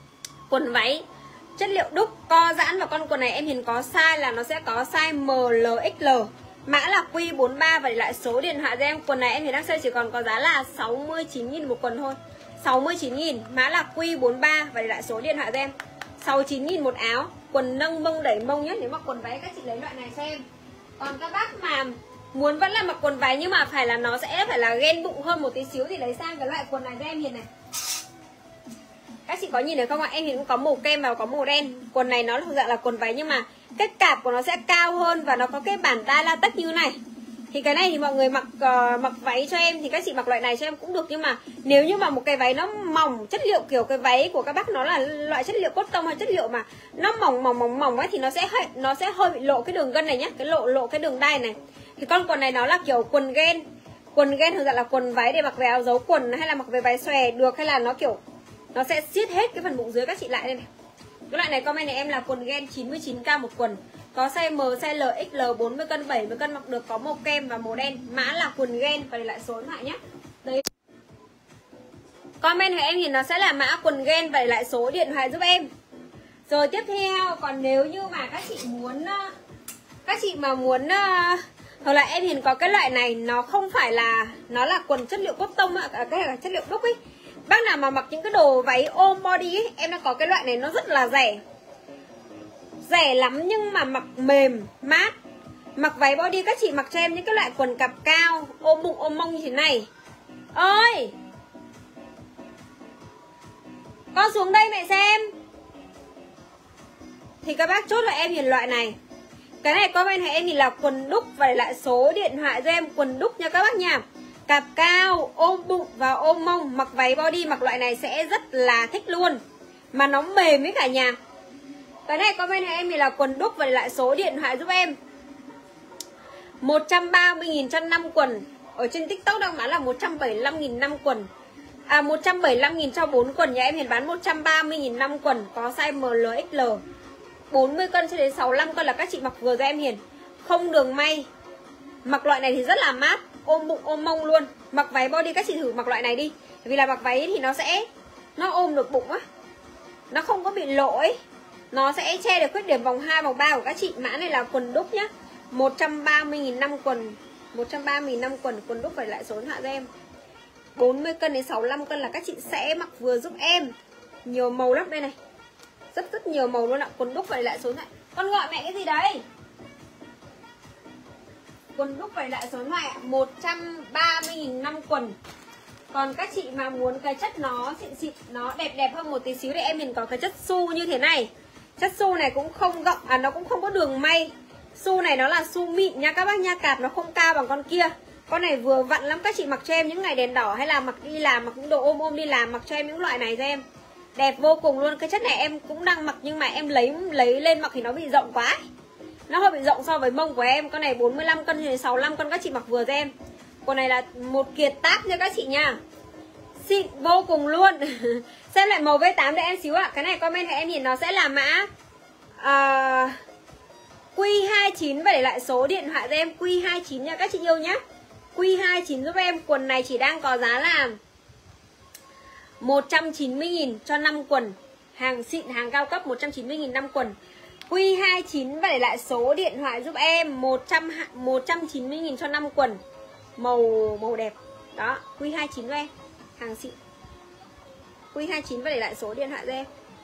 Quần váy chất liệu đúc co giãn, và con quần này em Hiền có size là nó sẽ có size ML, XL, mã là Q43 và để lại số điện thoại cho em. Quần này em Hiền đang sale chỉ còn có giá là 69.000 một quần thôi, 69.000, mã là Q43 và để lại số điện thoại cho em. 69.000 một áo, quần nâng mông đẩy mông nhé. Nếu mà quần váy các chị lấy loại này xem. Còn các bác mà muốn vẫn là mặc quần váy nhưng mà phải là nó sẽ phải là ghen bụng hơn một tí xíu thì lấy sang cái loại quần này cho em Hiền này. Các chị có nhìn được không ạ? Em Hiền cũng có màu kem và có màu đen. Quần này nó thuộc dạng là quần váy nhưng mà cái cạp của nó sẽ cao hơn và nó có cái bàn tay latex như này. Thì cái này thì mọi người mặc váy cho em thì các chị mặc loại này cho em cũng được, nhưng mà nếu như mà một cái váy nó mỏng, chất liệu kiểu cái váy của các bác nó là loại chất liệu cotton hay chất liệu mà nó mỏng ấy thì nó sẽ hơi bị lộ cái đường gân này nhá, cái lộ cái đường đai này. Thì con quần này nó là kiểu quần gen. Quần gen thường dạng là quần váy để mặc về áo dấu quần hay là mặc về váy xòe được, hay là nó kiểu nó sẽ siết hết cái phần bụng dưới các chị lại đây này. Cái loại này comment này em là quần gen 99k một quần. Có size M, size L, XL, 40 cân, 70 cân mặc được, có màu kem và màu đen. Mã là quần gen và để lại số điện thoại nhé. Đấy. Comment của em thì nó sẽ là mã quần gen và để lại số điện thoại giúp em. Rồi tiếp theo, còn nếu như mà các chị mà muốn hoặc là em Hiền có cái loại này nó không phải là nó là quần chất liệu cotton cái là chất liệu đúc ấy. Bác nào mà mặc những cái đồ váy ôm body ấy, em đang có cái loại này nó rất là rẻ. Rẻ lắm nhưng mà mặc mềm, mát. Mặc váy body các chị mặc cho em những cái loại quần cặp cao, ôm bụng ôm mông như thế này. Ơi, con xuống đây mẹ xem. Thì các bác chốt là em Hiền loại này. Cái này comment hay em thì là quần đúc và để lại số điện thoại cho em. Quần đúc nha các bác nha. Cặp cao, ôm bụng và ôm mông. Mặc váy body mặc loại này sẽ rất là thích luôn. Mà nó mềm với cả nhà. Cái này comment hay em thì là quần đúc và để lại số điện thoại giúp em. 130.000 cho 5 quần. Ở trên TikTok đang bán là 175.000 5 quần. 175.000 cho 4 quần. Nhà em hiện bán 130.000 5 quần. Có size ML, XL, 40 cân cho đến 65 cân là các chị mặc vừa cho em Hiền. Không đường may. Mặc loại này thì rất là mát, ôm bụng ôm mông luôn. Mặc váy body các chị thử mặc loại này đi. Vì là mặc váy thì nó ôm được bụng á, nó không có bị lộ ấy. Nó sẽ che được khuyết điểm vòng 2, vòng 3 của các chị. Mã này là quần đúc nhá. 130.000 5 quần. 130.000 5 quần. Quần đúc phải lại số điện thoại cho em. 40 cân đến 65 cân là các chị sẽ mặc vừa giúp em. Nhiều màu lắm đây này. Rất nhiều màu luôn ạ. Quần đúc phải lại số điện thoại. Con gọi mẹ cái gì đấy? Quần đúc phải lại số điện thoại 130.000 5 quần. Còn các chị mà muốn cái chất nó xịn, nó đẹp hơn một tí xíu thì em mình có cái chất su như thế này. Chất su này cũng không gọng, nó cũng không có đường may. Su này nó là su mịn nha các bác nha. Cạp nó không cao bằng con kia. Con này vừa vặn lắm, các chị mặc cho em những ngày đèn đỏ hay là mặc đi làm, mặc những đồ ôm đi làm, mặc cho em những loại này cho em. Đẹp vô cùng luôn. Cái chất này em cũng đang mặc nhưng mà em lấy lên mặc thì nó bị rộng quá. Nó hơi bị rộng so với mông của em. Con này 45 cân đến 65 cân các chị mặc vừa cho em. Con này là một kiệt tác nha các chị nha. Xịn vô cùng luôn. Xem lại màu V8 để em xíu ạ. Cái này commentให้em nhìn nó sẽ là mã Q29 và để lại số điện thoại cho em. Q29 nha các chị yêu nhé. Q29 giúp em. Quần này chỉ đang có giá là 190.000 cho 5 quần. Hàng xịn, hàng cao cấp. 190.000 5 quần. Q29 và để lại số điện thoại giúp em. 190.000 cho 5 quần. Màu đẹp. Đó, Q29 cho em. Hàng xịn. Q29 và để lại số điện thoại cho em.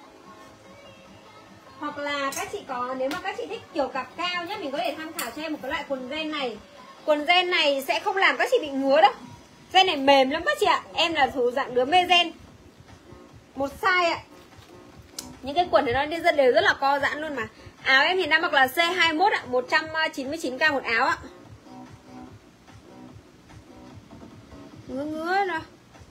Hoặc là các chị có, nếu mà các chị thích kiểu cặp cao nhé, mình có thể tham khảo cho em một cái loại quần ren này. Quần ren này sẽ không làm các chị bị ngứa đâu. Ren này mềm lắm các chị ạ. Em là thuộc dạng đứa mê ren. Một size ạ. Những cái quần này nó đều rất là co giãn luôn mà. Áo em thì đang mặc là C21 ạ, 199k một áo ạ. Ngứa rồi.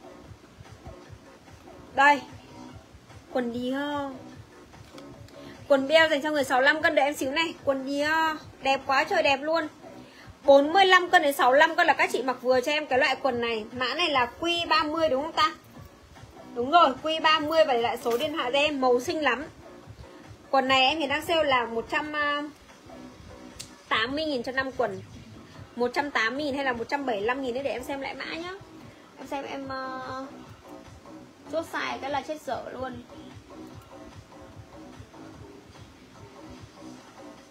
Đây. Quần Dior. Quần beo dành cho người 65 cân, đợi em xíu này. Quần Dior đẹp quá trời đẹp luôn. 45 cân đến 65 cân là các chị mặc vừa cho em cái loại quần này. Mã này là Q30 đúng không ta? Đúng rồi, Q30 và để lại số điện thoại cho em. Màu xinh lắm. Quần này em hiện đang sale là 180.000 cho 5 quần. 180.000 hay là 175.000 đấy, để em xem lại mã nhá. Em xem em chốt sai cái là chết dở luôn.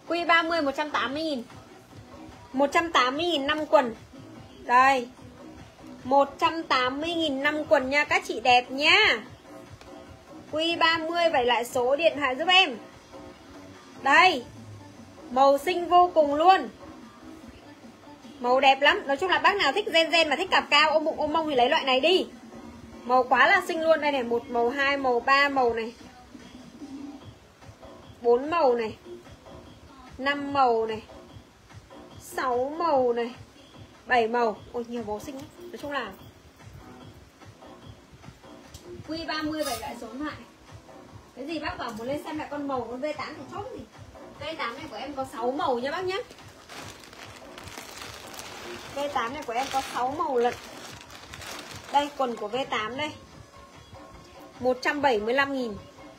Q30 180.000. 180.000 5 quần. Đây. 180.000 5 quần nha các chị đẹp nhá. Q30 vậy lại số điện thoại giúp em. Đây. Màu xinh vô cùng luôn. Màu đẹp lắm. Nói chung là bác nào thích gen mà thích cặp cao ôm bụng ôm mông thì lấy loại này đi. Màu quá là xinh luôn. Đây này, 1 màu, 2 màu, 3 màu này, 4 màu này, 5 màu này, 6 màu này, 7 màu. Ôi nhiều màu xinh lắm. Nói chung là Q30 vậy lại số điện thoại. Cái gì bác bảo muốn lên xem lại con màu con V8 thì chốt gì. V8 này của em có 6 màu nha bác nhá. V8 này của em có 6 màu lận. Đây quần của V8 đây. 175.000.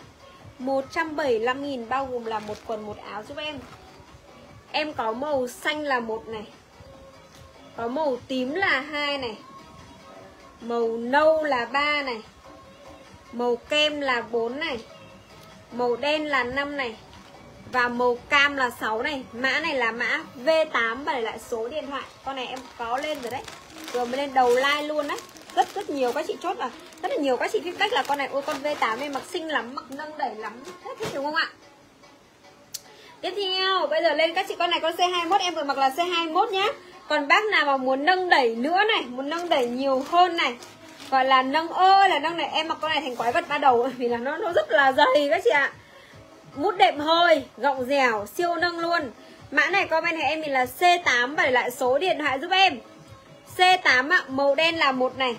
175.000 bao gồm là một quần một áo giúp em. Em có màu xanh là 1 này. Có màu tím là 2 này. Màu nâu là 3 này. Màu kem là 4 này. Màu đen là 5 này. Và màu cam là 6 này. Mã này là mã V8 và để lại số điện thoại. Con này em có lên rồi đấy. Vừa mới lên đầu like luôn đấy. Rất nhiều các chị chốt là rất là nhiều các chị feedback là con này ôi con V8 này mặc xinh lắm, mặc nâng đẩy lắm. Hết thích đúng không ạ? Tiếp theo, bây giờ lên các chị con này con C21 em vừa mặc là C21 nhá. Còn bác nào mà muốn nâng đẩy nữa này, muốn nâng đẩy nhiều hơn này, gọi là nâng ơi là nâng này, em mặc con này thành quái vật ba đầu vì là nó rất là dày các chị ạ. Mút đệm hơi, gọng dẻo, siêu nâng luôn. Mã này comment thì em mình là C8 và để lại số điện thoại giúp em. C8 ạ, màu đen là 1 này.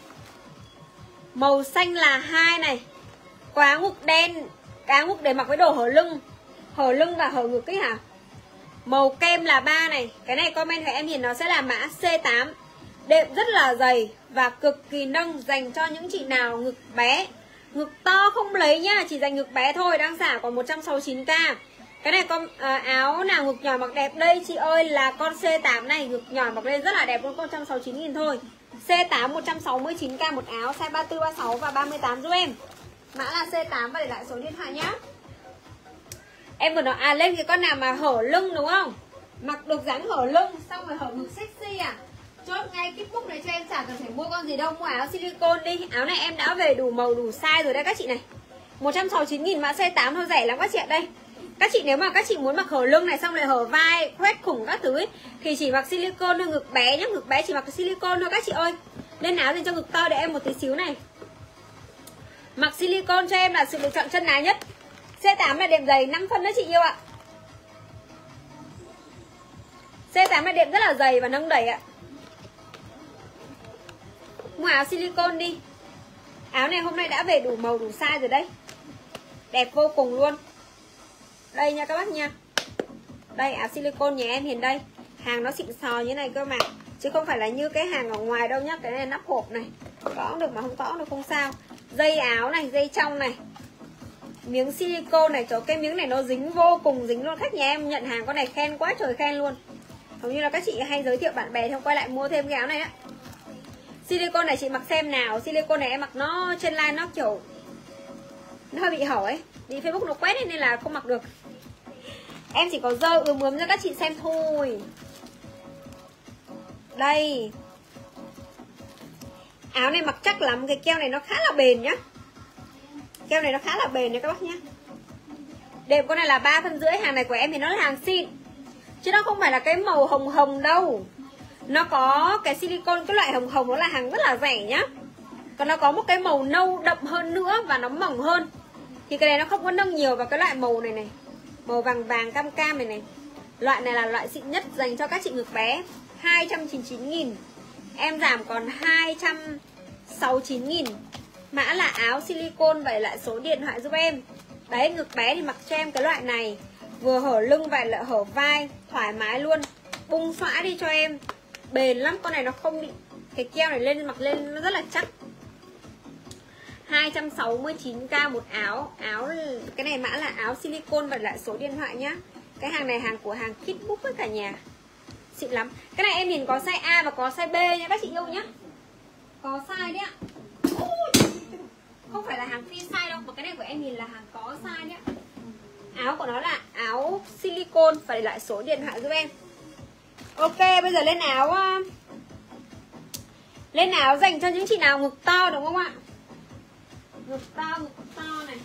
Màu xanh là 2 này. Có áo ngực đen, áo ngực để mặc với đồ hở lưng. Hở lưng và hở ngực ấy hả? Màu kem là 3 này. Cái này comment của em nhìn nó sẽ là mã C8. Đệm rất là dày và cực kỳ nâng, dành cho những chị nào ngực bé. Ngực to không lấy nhá, chỉ dành ngực bé thôi. Đang xả còn 169k. Cái này con áo nào ngực nhỏ mặc đẹp đây chị ơi là con C8 này. Ngực nhỏ mặc lên rất là đẹp luôn, con 169.000 thôi. C8 169k một áo, size 34, 36 và 38 giúp em. Mã là C8 và để lại số điện thoại nhá. Em vừa nói lên cái con nào mà hở lưng đúng không? Mặc được dáng hở lưng xong rồi hở ngực sexy à? Chốt ngay cái book này cho em, chả cần phải mua con gì đâu, mua áo silicone đi. Áo này em đã về đủ màu đủ size rồi đấy các chị này. 169.000 mã C8 thôi, rẻ lắm các chị ạ. Đây. Các chị nếu mà các chị muốn mặc hở lưng này xong rồi hở vai, khoét khủng các thứ ấy, thì chỉ mặc silicone thôi, ngực bé nhá, ngực bé chỉ mặc silicone thôi các chị ơi. Lên áo dành cho ngực to để em một tí xíu này. Mặc silicone cho em là sự lựa chọn chân ái nhất. C8 là đệm dày 5 phân đó chị yêu ạ. C8 là đệm rất là dày và nâng đẩy ạ. Mua áo silicone đi. Áo này hôm nay đã về đủ màu đủ size rồi đấy. Đẹp vô cùng luôn. Đây nha các bác nha. Đây áo silicone nhà em hiện đây. Hàng nó xịn sò như này cơ mà, chứ không phải là như cái hàng ở ngoài đâu nhá. Cái này là nắp hộp này, có cũng được mà không có cũng được, không sao. Dây áo này, dây trong này, miếng silicone này, chỗ cái miếng này nó dính vô cùng dính luôn. Khách nhà em nhận hàng con này khen quá trời khen luôn. Hầu như là các chị hay giới thiệu bạn bè thì quay lại mua thêm cái áo này á. Silicone này chị mặc xem nào. Silicone này em mặc nó trên line nó kiểu nó hơi bị hở ấy, vì Facebook nó quét ấy, nên là không mặc được. Em chỉ có dơ ướm cho các chị xem thôi. Đây. Áo này mặc chắc lắm, cái keo này nó khá là bền nhá. Keo này nó khá là bền nha các bác nhá. Đệm con này là 3 phân rưỡi. Hàng này của em thì nó là hàng xịn, chứ nó không phải là cái màu hồng hồng đâu. Nó có cái silicone, cái loại hồng hồng nó là hàng rất là rẻ nhá. Còn nó có một cái màu nâu đậm hơn nữa và nó mỏng hơn. Thì cái này nó không có nâng nhiều vào cái loại màu này này. Màu vàng vàng cam cam này này. Loại này là loại xịn nhất dành cho các chị ngực bé. 299.000. Em giảm còn 269.000. Mã là áo silicone, vậy lại số điện thoại giúp em. Đấy, ngực bé thì mặc cho em cái loại này. Vừa hở lưng và lại hở vai, thoải mái luôn. Bung xõa đi cho em. Bền lắm, con này nó không bị, cái keo này lên mặc lên nó rất là chắc. 269k một áo. Áo cái này mã là áo silicone và lại số điện thoại nhá. Cái hàng này hàng của hàng Kitbook với cả nhà. Xịn lắm. Cái này em nhìn có size A và có size B nha các chị yêu nhá. Có size đấy ạ. Không phải là hàng free size đâu, mà cái này của em nhìn là hàng có size đấy ạ. Áo của nó là áo silicone và để lại số điện thoại giúp em. Ok, bây giờ lên áo dành cho những chị nào ngực to đúng không ạ? Ngực to này.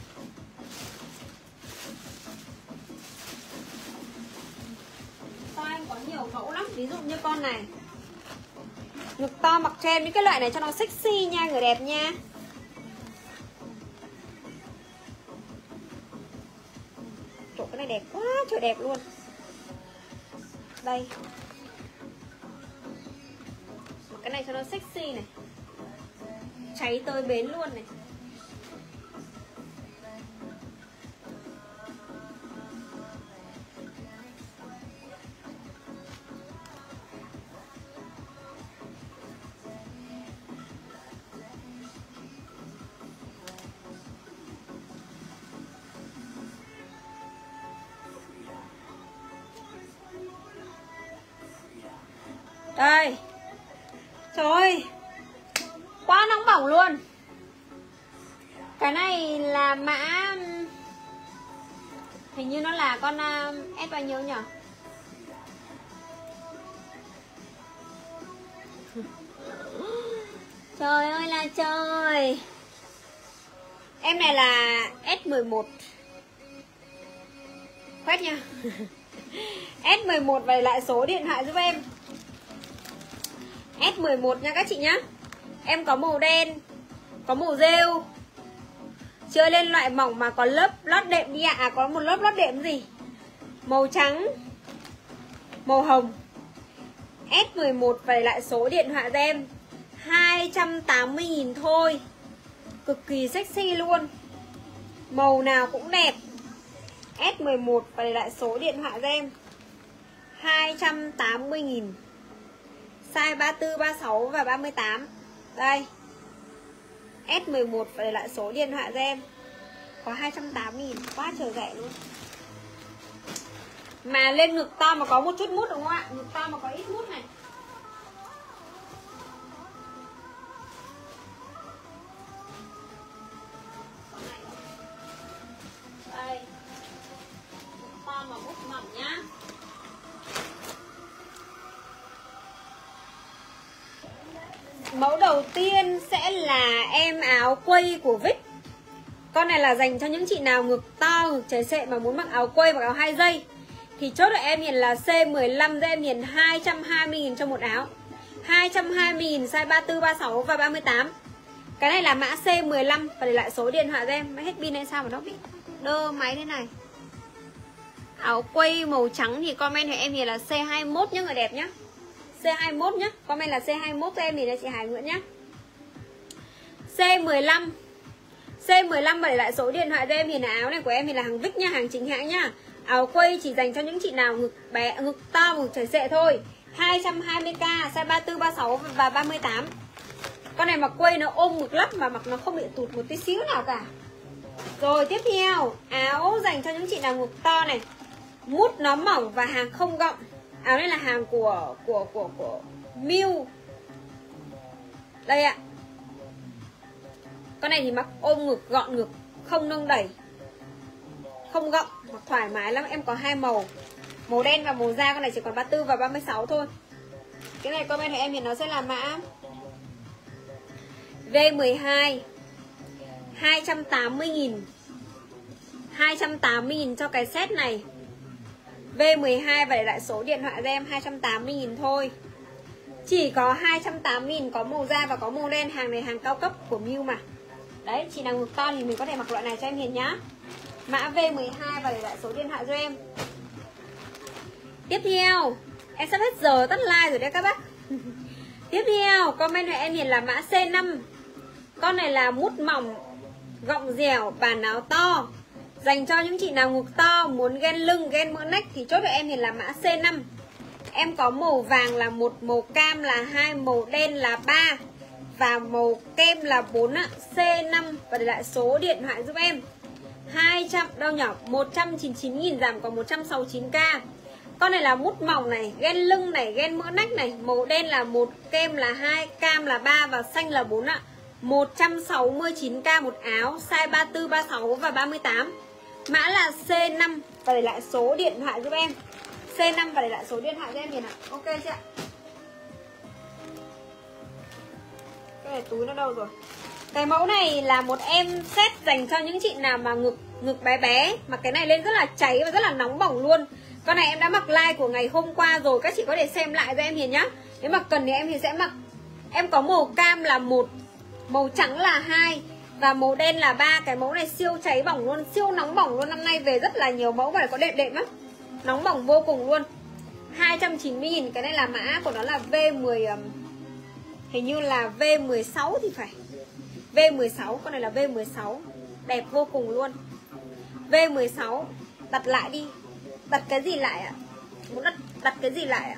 To anh có nhiều mẫu lắm, ví dụ như con này. Ngực to mặc cho em những cái loại này cho nó sexy nha, người đẹp nha. Chỗ cái này đẹp quá, trời đẹp luôn. Đây. Mặc cái này cho nó sexy này. Cháy tới bến luôn này. Đây. Trời ơi, quá nóng bỏng luôn. Cái này là mã, hình như nó là con S bao nhiêu nhỉ? Trời ơi là trời. Em này là S11. Khoét nha. S11 về lại số điện thoại giúp em. S11 nha các chị nhá. Em có màu đen, có màu rêu. Chơi lên loại mỏng mà có lớp lót đệm đi ạ. Có một lớp lót đệm gì? Màu trắng, màu hồng. S11 về lại số điện thoại cho em. 280.000 thôi. Cực kỳ sexy luôn. Màu nào cũng đẹp. S11 về lại số điện thoại cho em. 280.000. Size 34, 36 và 38. Đây. S11 phải lại số điện thoại cho em. Có 280.000, quá trời rẻ luôn. Mà lên ngực to mà có một chút mút đúng không ạ? Ngực to mà có ít mút này. Đây. Ngực to mà mút mỏng nhá. Mẫu đầu tiên sẽ là em áo quây của Vic. Con này là dành cho những chị nào ngực to, ngực chảy xệ mà muốn mặc áo quây, mặc áo 2 dây. Thì chốt được em Hiền là C15 cho em Hiền 220.000 cho một áo. 220.000 size 34, 36 và 38. Cái này là mã C15 và để lại số điện thoại cho em. Máy hết pin hay sao mà nó bị đơ máy thế này. Áo quây màu trắng thì comment cho em Hiền là C21 nhá người đẹp nhá. C21 nhá, comment là C21 cho em thì là chị Hải Nguyễn nhá. C15. C15 để lại số điện thoại cho em thì là áo này của em thì là hàng Vic nha, hàng chính hãng nhá. Áo quây chỉ dành cho những chị nào ngực bé, ngực to, ngực chảy xệ thôi. 220k, size 34, 36 và 38. Con này mặc quây nó ôm ngực lắm mà mặc nó không bị tụt một tí xíu nào cả. Rồi tiếp theo, áo dành cho những chị nào ngực to này. Mút nó mỏng và hàng không gọng. Áo này là hàng của Miu. Đây ạ. Con này thì mặc ôm ngực, gọn ngực, không nâng đẩy, không gọng, mặc thoải mái lắm. Em có 2 màu, màu đen và màu da. Con này chỉ còn 34 và 36 thôi. Cái này comment của em thì nó sẽ là mã V12. 280.000. 280.000 cho cái set này. V12 và để lại số điện thoại cho em. 280.000 thôi. Chỉ có 280.000, có màu da và có màu đen. Hàng này hàng cao cấp của Miu mà. Đấy, chị nào ngực to thì mình có thể mặc loại này cho em Hiền nhá. Mã V12 và để lại số điện thoại cho em. Tiếp theo, em sắp hết giờ tắt like rồi đấy các bác. Tiếp theo, comment của em Hiền là mã C5. Con này là mút mỏng, gọng dẻo, bản áo to. Dành cho những chị nào ngực to, muốn ghen lưng, ghen mỡ nách thì chốt cho em Hiền là mã C5. Em có màu vàng là 1, màu cam là 2, màu đen là 3 và màu kem là 4 ạ. C5 và để lại số điện thoại giúp em. 200 đâu nhỉ? 199.000 giảm còn 169k. Con này là mút mỏng này, ghen lưng này, ghen mỡ nách này. Màu đen là 1, kem là 2, cam là 3 và xanh là 4 ạ. 169k một áo, size 34, 36 và 38. Mã là C5 và để lại số điện thoại giúp em. C5 và để lại số điện thoại giúp em Hiền ạ. Ok chưa ạ? Cái này túi nó đâu rồi? Cái mẫu này là một em set dành cho những chị nào mà ngực bé bé, mà cái này lên rất là cháy và rất là nóng bỏng luôn. Con này em đã mặc like của ngày hôm qua rồi, các chị có thể xem lại cho em Hiền nhá. Nếu mà cần thì em Hiền sẽ mặc. Em có màu cam là 1, màu trắng là 2 và màu đen là 3. Cái mẫu này siêu cháy bỏng luôn, siêu nóng bỏng luôn. Năm nay về rất là nhiều mẫu và có đẹp đẹp lắm. Nóng bỏng vô cùng luôn. 290.000. Cái này là mã của nó là V10, hình như là V16 thì phải. V16, con này là V16. Đẹp vô cùng luôn. V16. Đặt lại đi. Đặt cái gì lại ạ? Muốn đặt cái gì lại ạ?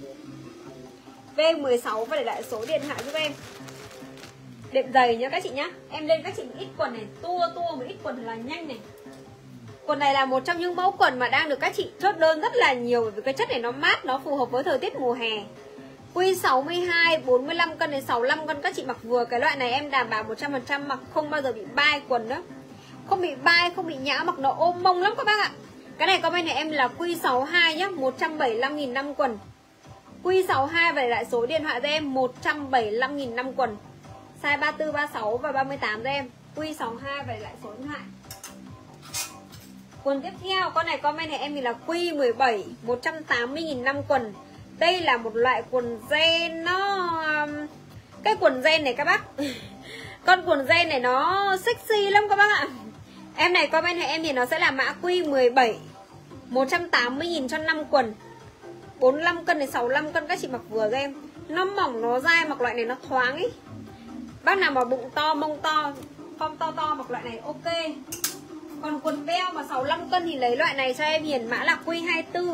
V16 và để lại số điện thoại giúp em. Đệm dày nhá các chị nhá. Em lên các chị một ít quần này, tua một ít quần là nhanh này. Quần này là một trong những mẫu quần mà đang được các chị chốt đơn rất là nhiều, bởi vì cái chất này nó mát, nó phù hợp với thời tiết mùa hè. Q62, 45 cân đến 65 cân các chị mặc vừa. Cái loại này em đảm bảo 100% mặc không bao giờ bị bai quần đó. Không bị bai, không bị nhão, mặc nó ôm mông lắm các bác ạ. Cái này comment này em là Q62 nhá, 175.000 năm quần. Q62 về lại số điện thoại cho em, 175.000 năm quần. Size 34, 36 và 38 cho em. Q62 về lại số điện thoại. Quần tiếp theo, con này comment này em thì là Q17, 180.000 năm quần. Đây là một loại quần gen nó... Cái quần gen này các bác con quần gen này nó sexy lắm các bác ạ. Em này comment này em thì nó sẽ là mã Q17, 180.000 cho 5 quần. 45 cân đến 65 cân các chị mặc vừa cho em. Nó mỏng, nó dai, mặc loại này nó thoáng ấy. Bác nào mà bụng to, mông to, form to mặc loại này ok. Còn quần beo mà 65 cân thì lấy loại này cho em Hiền, mã là Q24.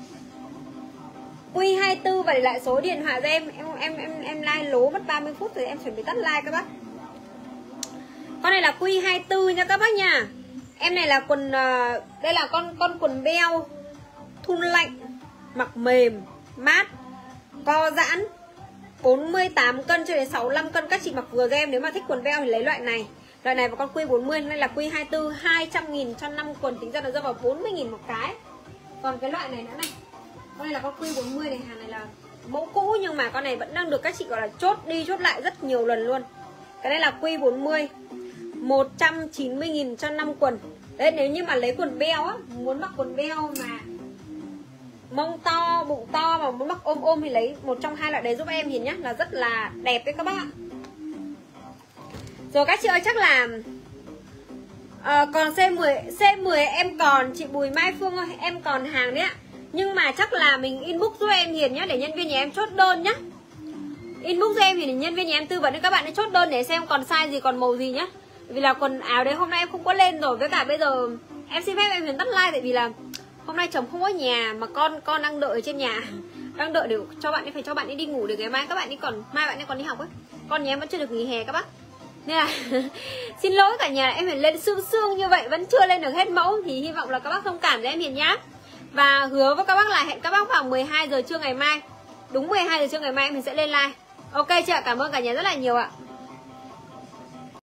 Q24 và để lại số điện thoại cho em. Em like lố mất 30 phút rồi em chuẩn bị tắt like các bác. Con này là Q24 nha các bác nha. Em này là quần đây là con quần beo thun lạnh, mặc mềm, mát, co giãn. 48 cân cho đến 65 cân các chị mặc vừa cho em. Nếu mà thích quần beo thì lấy loại này. Loại này và con Q40 này là Q24, 200.000 cho 5 quần, tính ra nó rơi vào 40.000 một cái. Còn cái loại này nữa này, con này là con Q40 này, hàng này là mẫu cũ nhưng mà con này vẫn đang được các chị gọi là chốt đi chốt lại rất nhiều lần luôn. Cái này là Q40, 190.000 cho 5 quần. Đấy, nếu như mà lấy quần beo á, muốn mặc quần beo mà mông to, bụng to mà muốn mặc ôm thì lấy một trong hai loại đấy giúp em Hiền nhá, là rất là đẹp đấy các bác ạ. Rồi các chị ơi, chắc là còn C10 em còn, chị Bùi Mai Phương ơi, em còn hàng đấy ạ. Nhưng mà chắc là mình inbox giúp em Hiền nhá, để nhân viên nhà em chốt đơn nhá. Inbox giúp em thì nhân viên nhà em tư vấn cho các bạn ấy chốt đơn để xem còn size gì, còn màu gì nhá. Vì là quần áo đấy hôm nay em không có lên rồi. Với cả bây giờ em xin phép em Hiền tắt like, tại vì là hôm nay chồng không có nhà mà con đang đợi ở trên nhà, đang đợi để cho bạn ấy, phải cho bạn ấy đi ngủ để ngày mai các bạn ấy mai bạn ấy còn đi học ấy. Con nhà em vẫn chưa được nghỉ hè các bác. Nên là xin lỗi cả nhà, em phải lên sương như vậy vẫn chưa lên được hết mẫu, thì hy vọng là các bác thông cảm cho em Hiền nhá. Và hứa với các bác là hẹn các bác vào 12 giờ trưa ngày mai. Đúng 12 giờ trưa ngày mai mình sẽ lên live. Ok chưa ạ? Cảm ơn cả nhà rất là nhiều ạ.